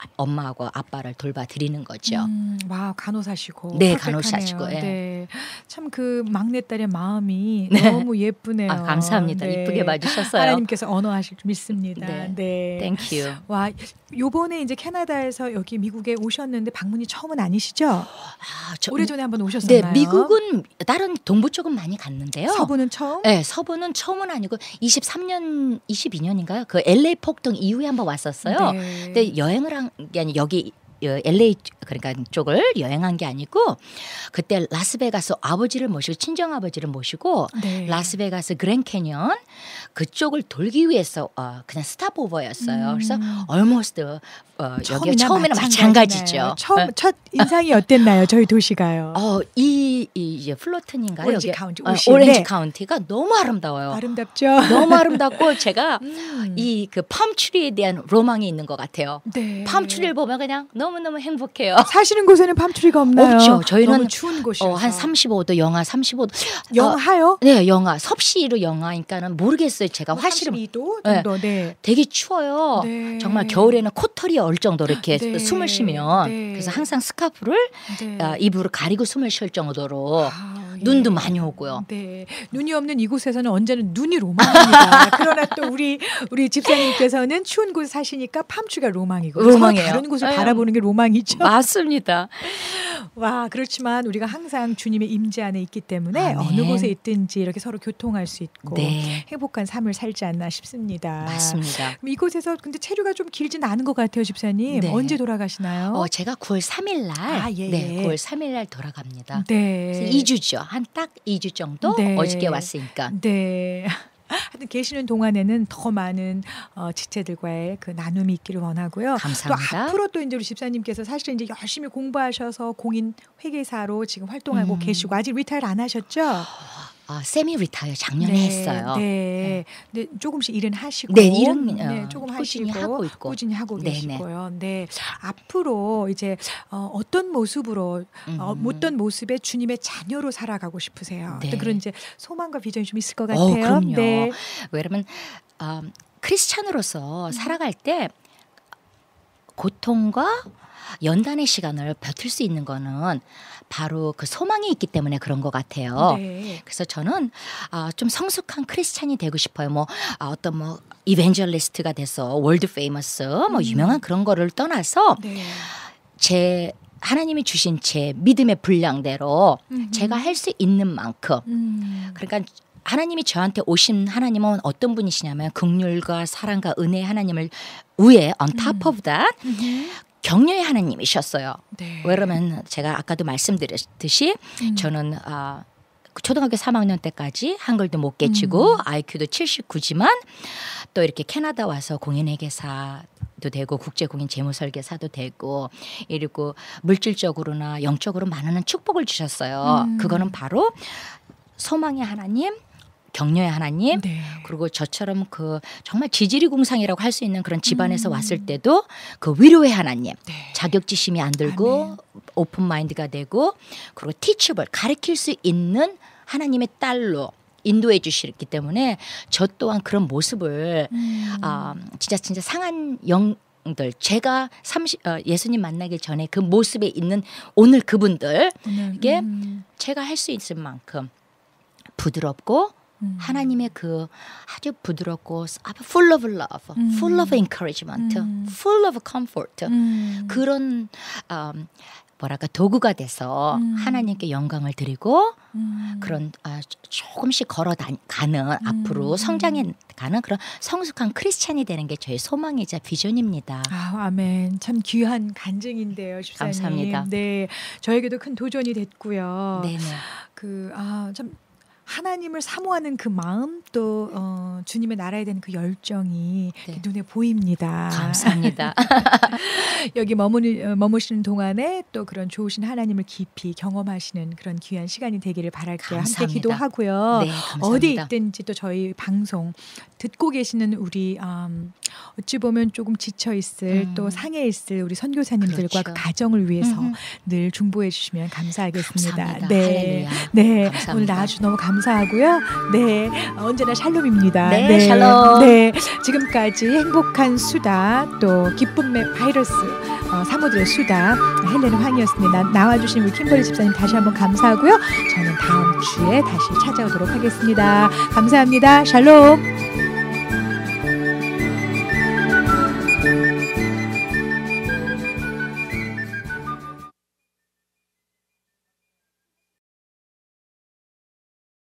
엄마하고 아빠를 돌봐드리는 거죠. 와 간호사시고. 네, 퍼펙트하네요. 간호사시고. 예. 네. 참 그 막내딸의 마음이 네. 너무 예쁘네요. 아, 감사합니다. 네. 이쁘게 봐주셨어요. 하나님께서 언어하실 줄 믿습니다. 네. 네. Thank you. 와 요번에 이제 캐나다에서 여기 미국에 오셨는데 방문이 처음은 아니시죠? 아, 오래전에 한번 오셨었나요? 네, 미국은 다른 동부 쪽은 많이 갔는데요. 서부는 처음? 네, 서부는 처음은 아니고 23년, 22년인가요? 그 LA 폭동 이후에 한번 왔었어요. 네. 근데 여행을 한 게 아니 여기 LA 그러니까 쪽을 여행한 게 아니고 그때 라스베가스 아버지를 모시고 친정 아버지를 모시고 네. 라스베가스 그랜 캐년 그쪽을 돌기 위해서 그냥 스탑오버였어요. 그래서 almost 여기 처음에는 마찬가지죠. 처음 첫 인상이 어땠나요? 저희 도시가요. 이 이제 플로튼인가요? 오렌지 여기? 카운티, 오렌지 네. 카운티가 너무 아름다워요. 아름답죠. 너무 아름답고 제가 이 그 팜트리에 대한 로망이 있는 것 같아요. 네. 팜트리를 보면 그냥 너무너무 행복해요. 사시는 곳에는 팜트리가 없나요? 없죠. 저희는 너무 추운 곳이어서. 한 35도 영하 35도. 영하요? 네, 영하 섭씨로 영하니까는 모르겠어요. 제가 화실을 32도 정도. 네. 되게 추워요. 네. 정말 겨울에는 코털이 얼 정도로 이렇게 네. 숨을 쉬면 네. 그래서 항상 스카프를 네. 입으로 가리고 숨을 쉴 정도로 예. 눈도 많이 오고요. 네, 눈이 없는 이곳에서는 언제나 눈이 로망입니다. 그러나 또 우리 집사님께서는 추운 곳에 사시니까 팜추가 로망이고 로망이에요. 다른 곳을 아유. 바라보는 게 로망이죠. 맞습니다. 와, 그렇지만 우리가 항상 주님의 임재 안에 있기 때문에 아멘. 어느 곳에 있든지 이렇게 서로 교통할 수 있고 네. 행복한 삶을 살지 않나 싶습니다. 맞습니다. 그럼 이곳에서 근데 체류가 좀 길진 않은 것 같아요, 집사님. 네. 언제 돌아가시나요? 제가 9월 3일 날 아, 예, 네, 예. 9월 3일 날 돌아갑니다. 네. 그래서 2주죠. 한 딱 2주 정도 네. 어저께 왔으니까. 네. 하여튼 계시는 동안에는 더 많은 지체들과의 그 나눔이 있기를 원하고요. 감사합니다. 또 앞으로 또 이제 우리 집사님께서 사실 이제 열심히 공부하셔서 공인 회계사로 지금 활동하고 계시고 아직 리타일 안 하셨죠? 세미 리타이어 작년에 네, 했어요. 네. 네, 조금씩 일은 하시고, 네, 일은 조금 꾸준히 하시고, 하고 있고. 꾸준히 하고 네네. 계시고요. 네, 앞으로 이제 어떤 모습으로, 어떤 모습의 주님의 자녀로 살아가고 싶으세요? 네. 또 그런 이제 소망과 비전이 좀 있을 것 같아요. 그럼요. 네. 왜냐면 크리스찬으로서 살아갈 때 고통과 연단의 시간을 버틸 수 있는 거는 바로 그 소망이 있기 때문에 그런 것 같아요. 네. 그래서 저는 좀 성숙한 크리스찬이 되고 싶어요. 어떤 이벤젤리스트가 돼서 월드 페이머스 유명한 그런 거를 떠나서 네. 제 하나님이 주신 제 믿음의 분량대로 제가 할 수 있는 만큼 그러니까 하나님이 저한테 오신 하나님은 어떤 분이시냐면 긍휼과 사랑과 은혜의 하나님을 위에 on top of that 격려의 하나님이셨어요. 네. 왜냐면 제가 아까도 말씀드렸듯이 저는 초등학교 3학년 때까지 한글도 못 깨치고 IQ도 79지만 또 이렇게 캐나다 와서 공인회계사도 되고 국제공인 재무설계사도 되고 이리고 물질적으로나 영적으로 많은 축복을 주셨어요. 그거는 바로 소망의 하나님, 격려의 하나님, 네. 그리고 저처럼 그 정말 지지리공상이라고 할 수 있는 그런 집안에서 왔을 때도 그 위로의 하나님, 네. 자격지심이 안 들고 오픈 마인드가 되고 그리고 티처블 가르칠 수 있는 하나님의 딸로 인도해 주시기 때문에 저 또한 그런 모습을 진짜 상한 영들 제가 예수님 만나기 전에 그 모습에 있는 오늘 그분들 이게 제가 할 수 있을 만큼 부드럽고 하나님의 그 아주 부드럽고 full of love, full of encouragement, full of comfort 그런 뭐랄까 도구가 돼서 하나님께 영광을 드리고 그런 조금씩 걸어가는 앞으로 성장해 가는 그런 성숙한 크리스찬이 되는 게 저의 소망이자 비전입니다. 아멘. 참 귀한 간증인데요, 집사님. 감사합니다. 네, 저에게도 큰 도전이 됐고요. 네네. 참 하나님을 사모하는 그 마음 또 주님의 나라에 대한 그 열정이 네. 눈에 보입니다. 감사합니다. 여기 머무시는 동안에 또 그런 좋으신 하나님을 깊이 경험하시는 그런 귀한 시간이 되기를 바랄게요. 함께 감사합니다. 기도하고요. 네, 감사합니다. 어디 있든지 또 저희 방송 듣고 계시는 우리 어찌 보면 조금 지쳐 있을 또 상해 있을 우리 선교사님들과 그렇죠. 그 가정을 위해서 늘 중보해 주시면 감사하겠습니다. 감사합니다. 네, 할렐루야. 네, 감사합니다. 오늘 나와주셔서 너무 감사합니다. 감사하고요. 네, 언제나 샬롬입니다. 네, 샬롬. 네, 지금까지 행복한 수다 또 기쁨의 바이러스 사모들의 수다 헬레는 황이었습니다. 나와주신 우리 킴버리 집사님 다시 한번 감사하고요. 저는 다음 주에 다시 찾아오도록 하겠습니다. 감사합니다. 샬롬.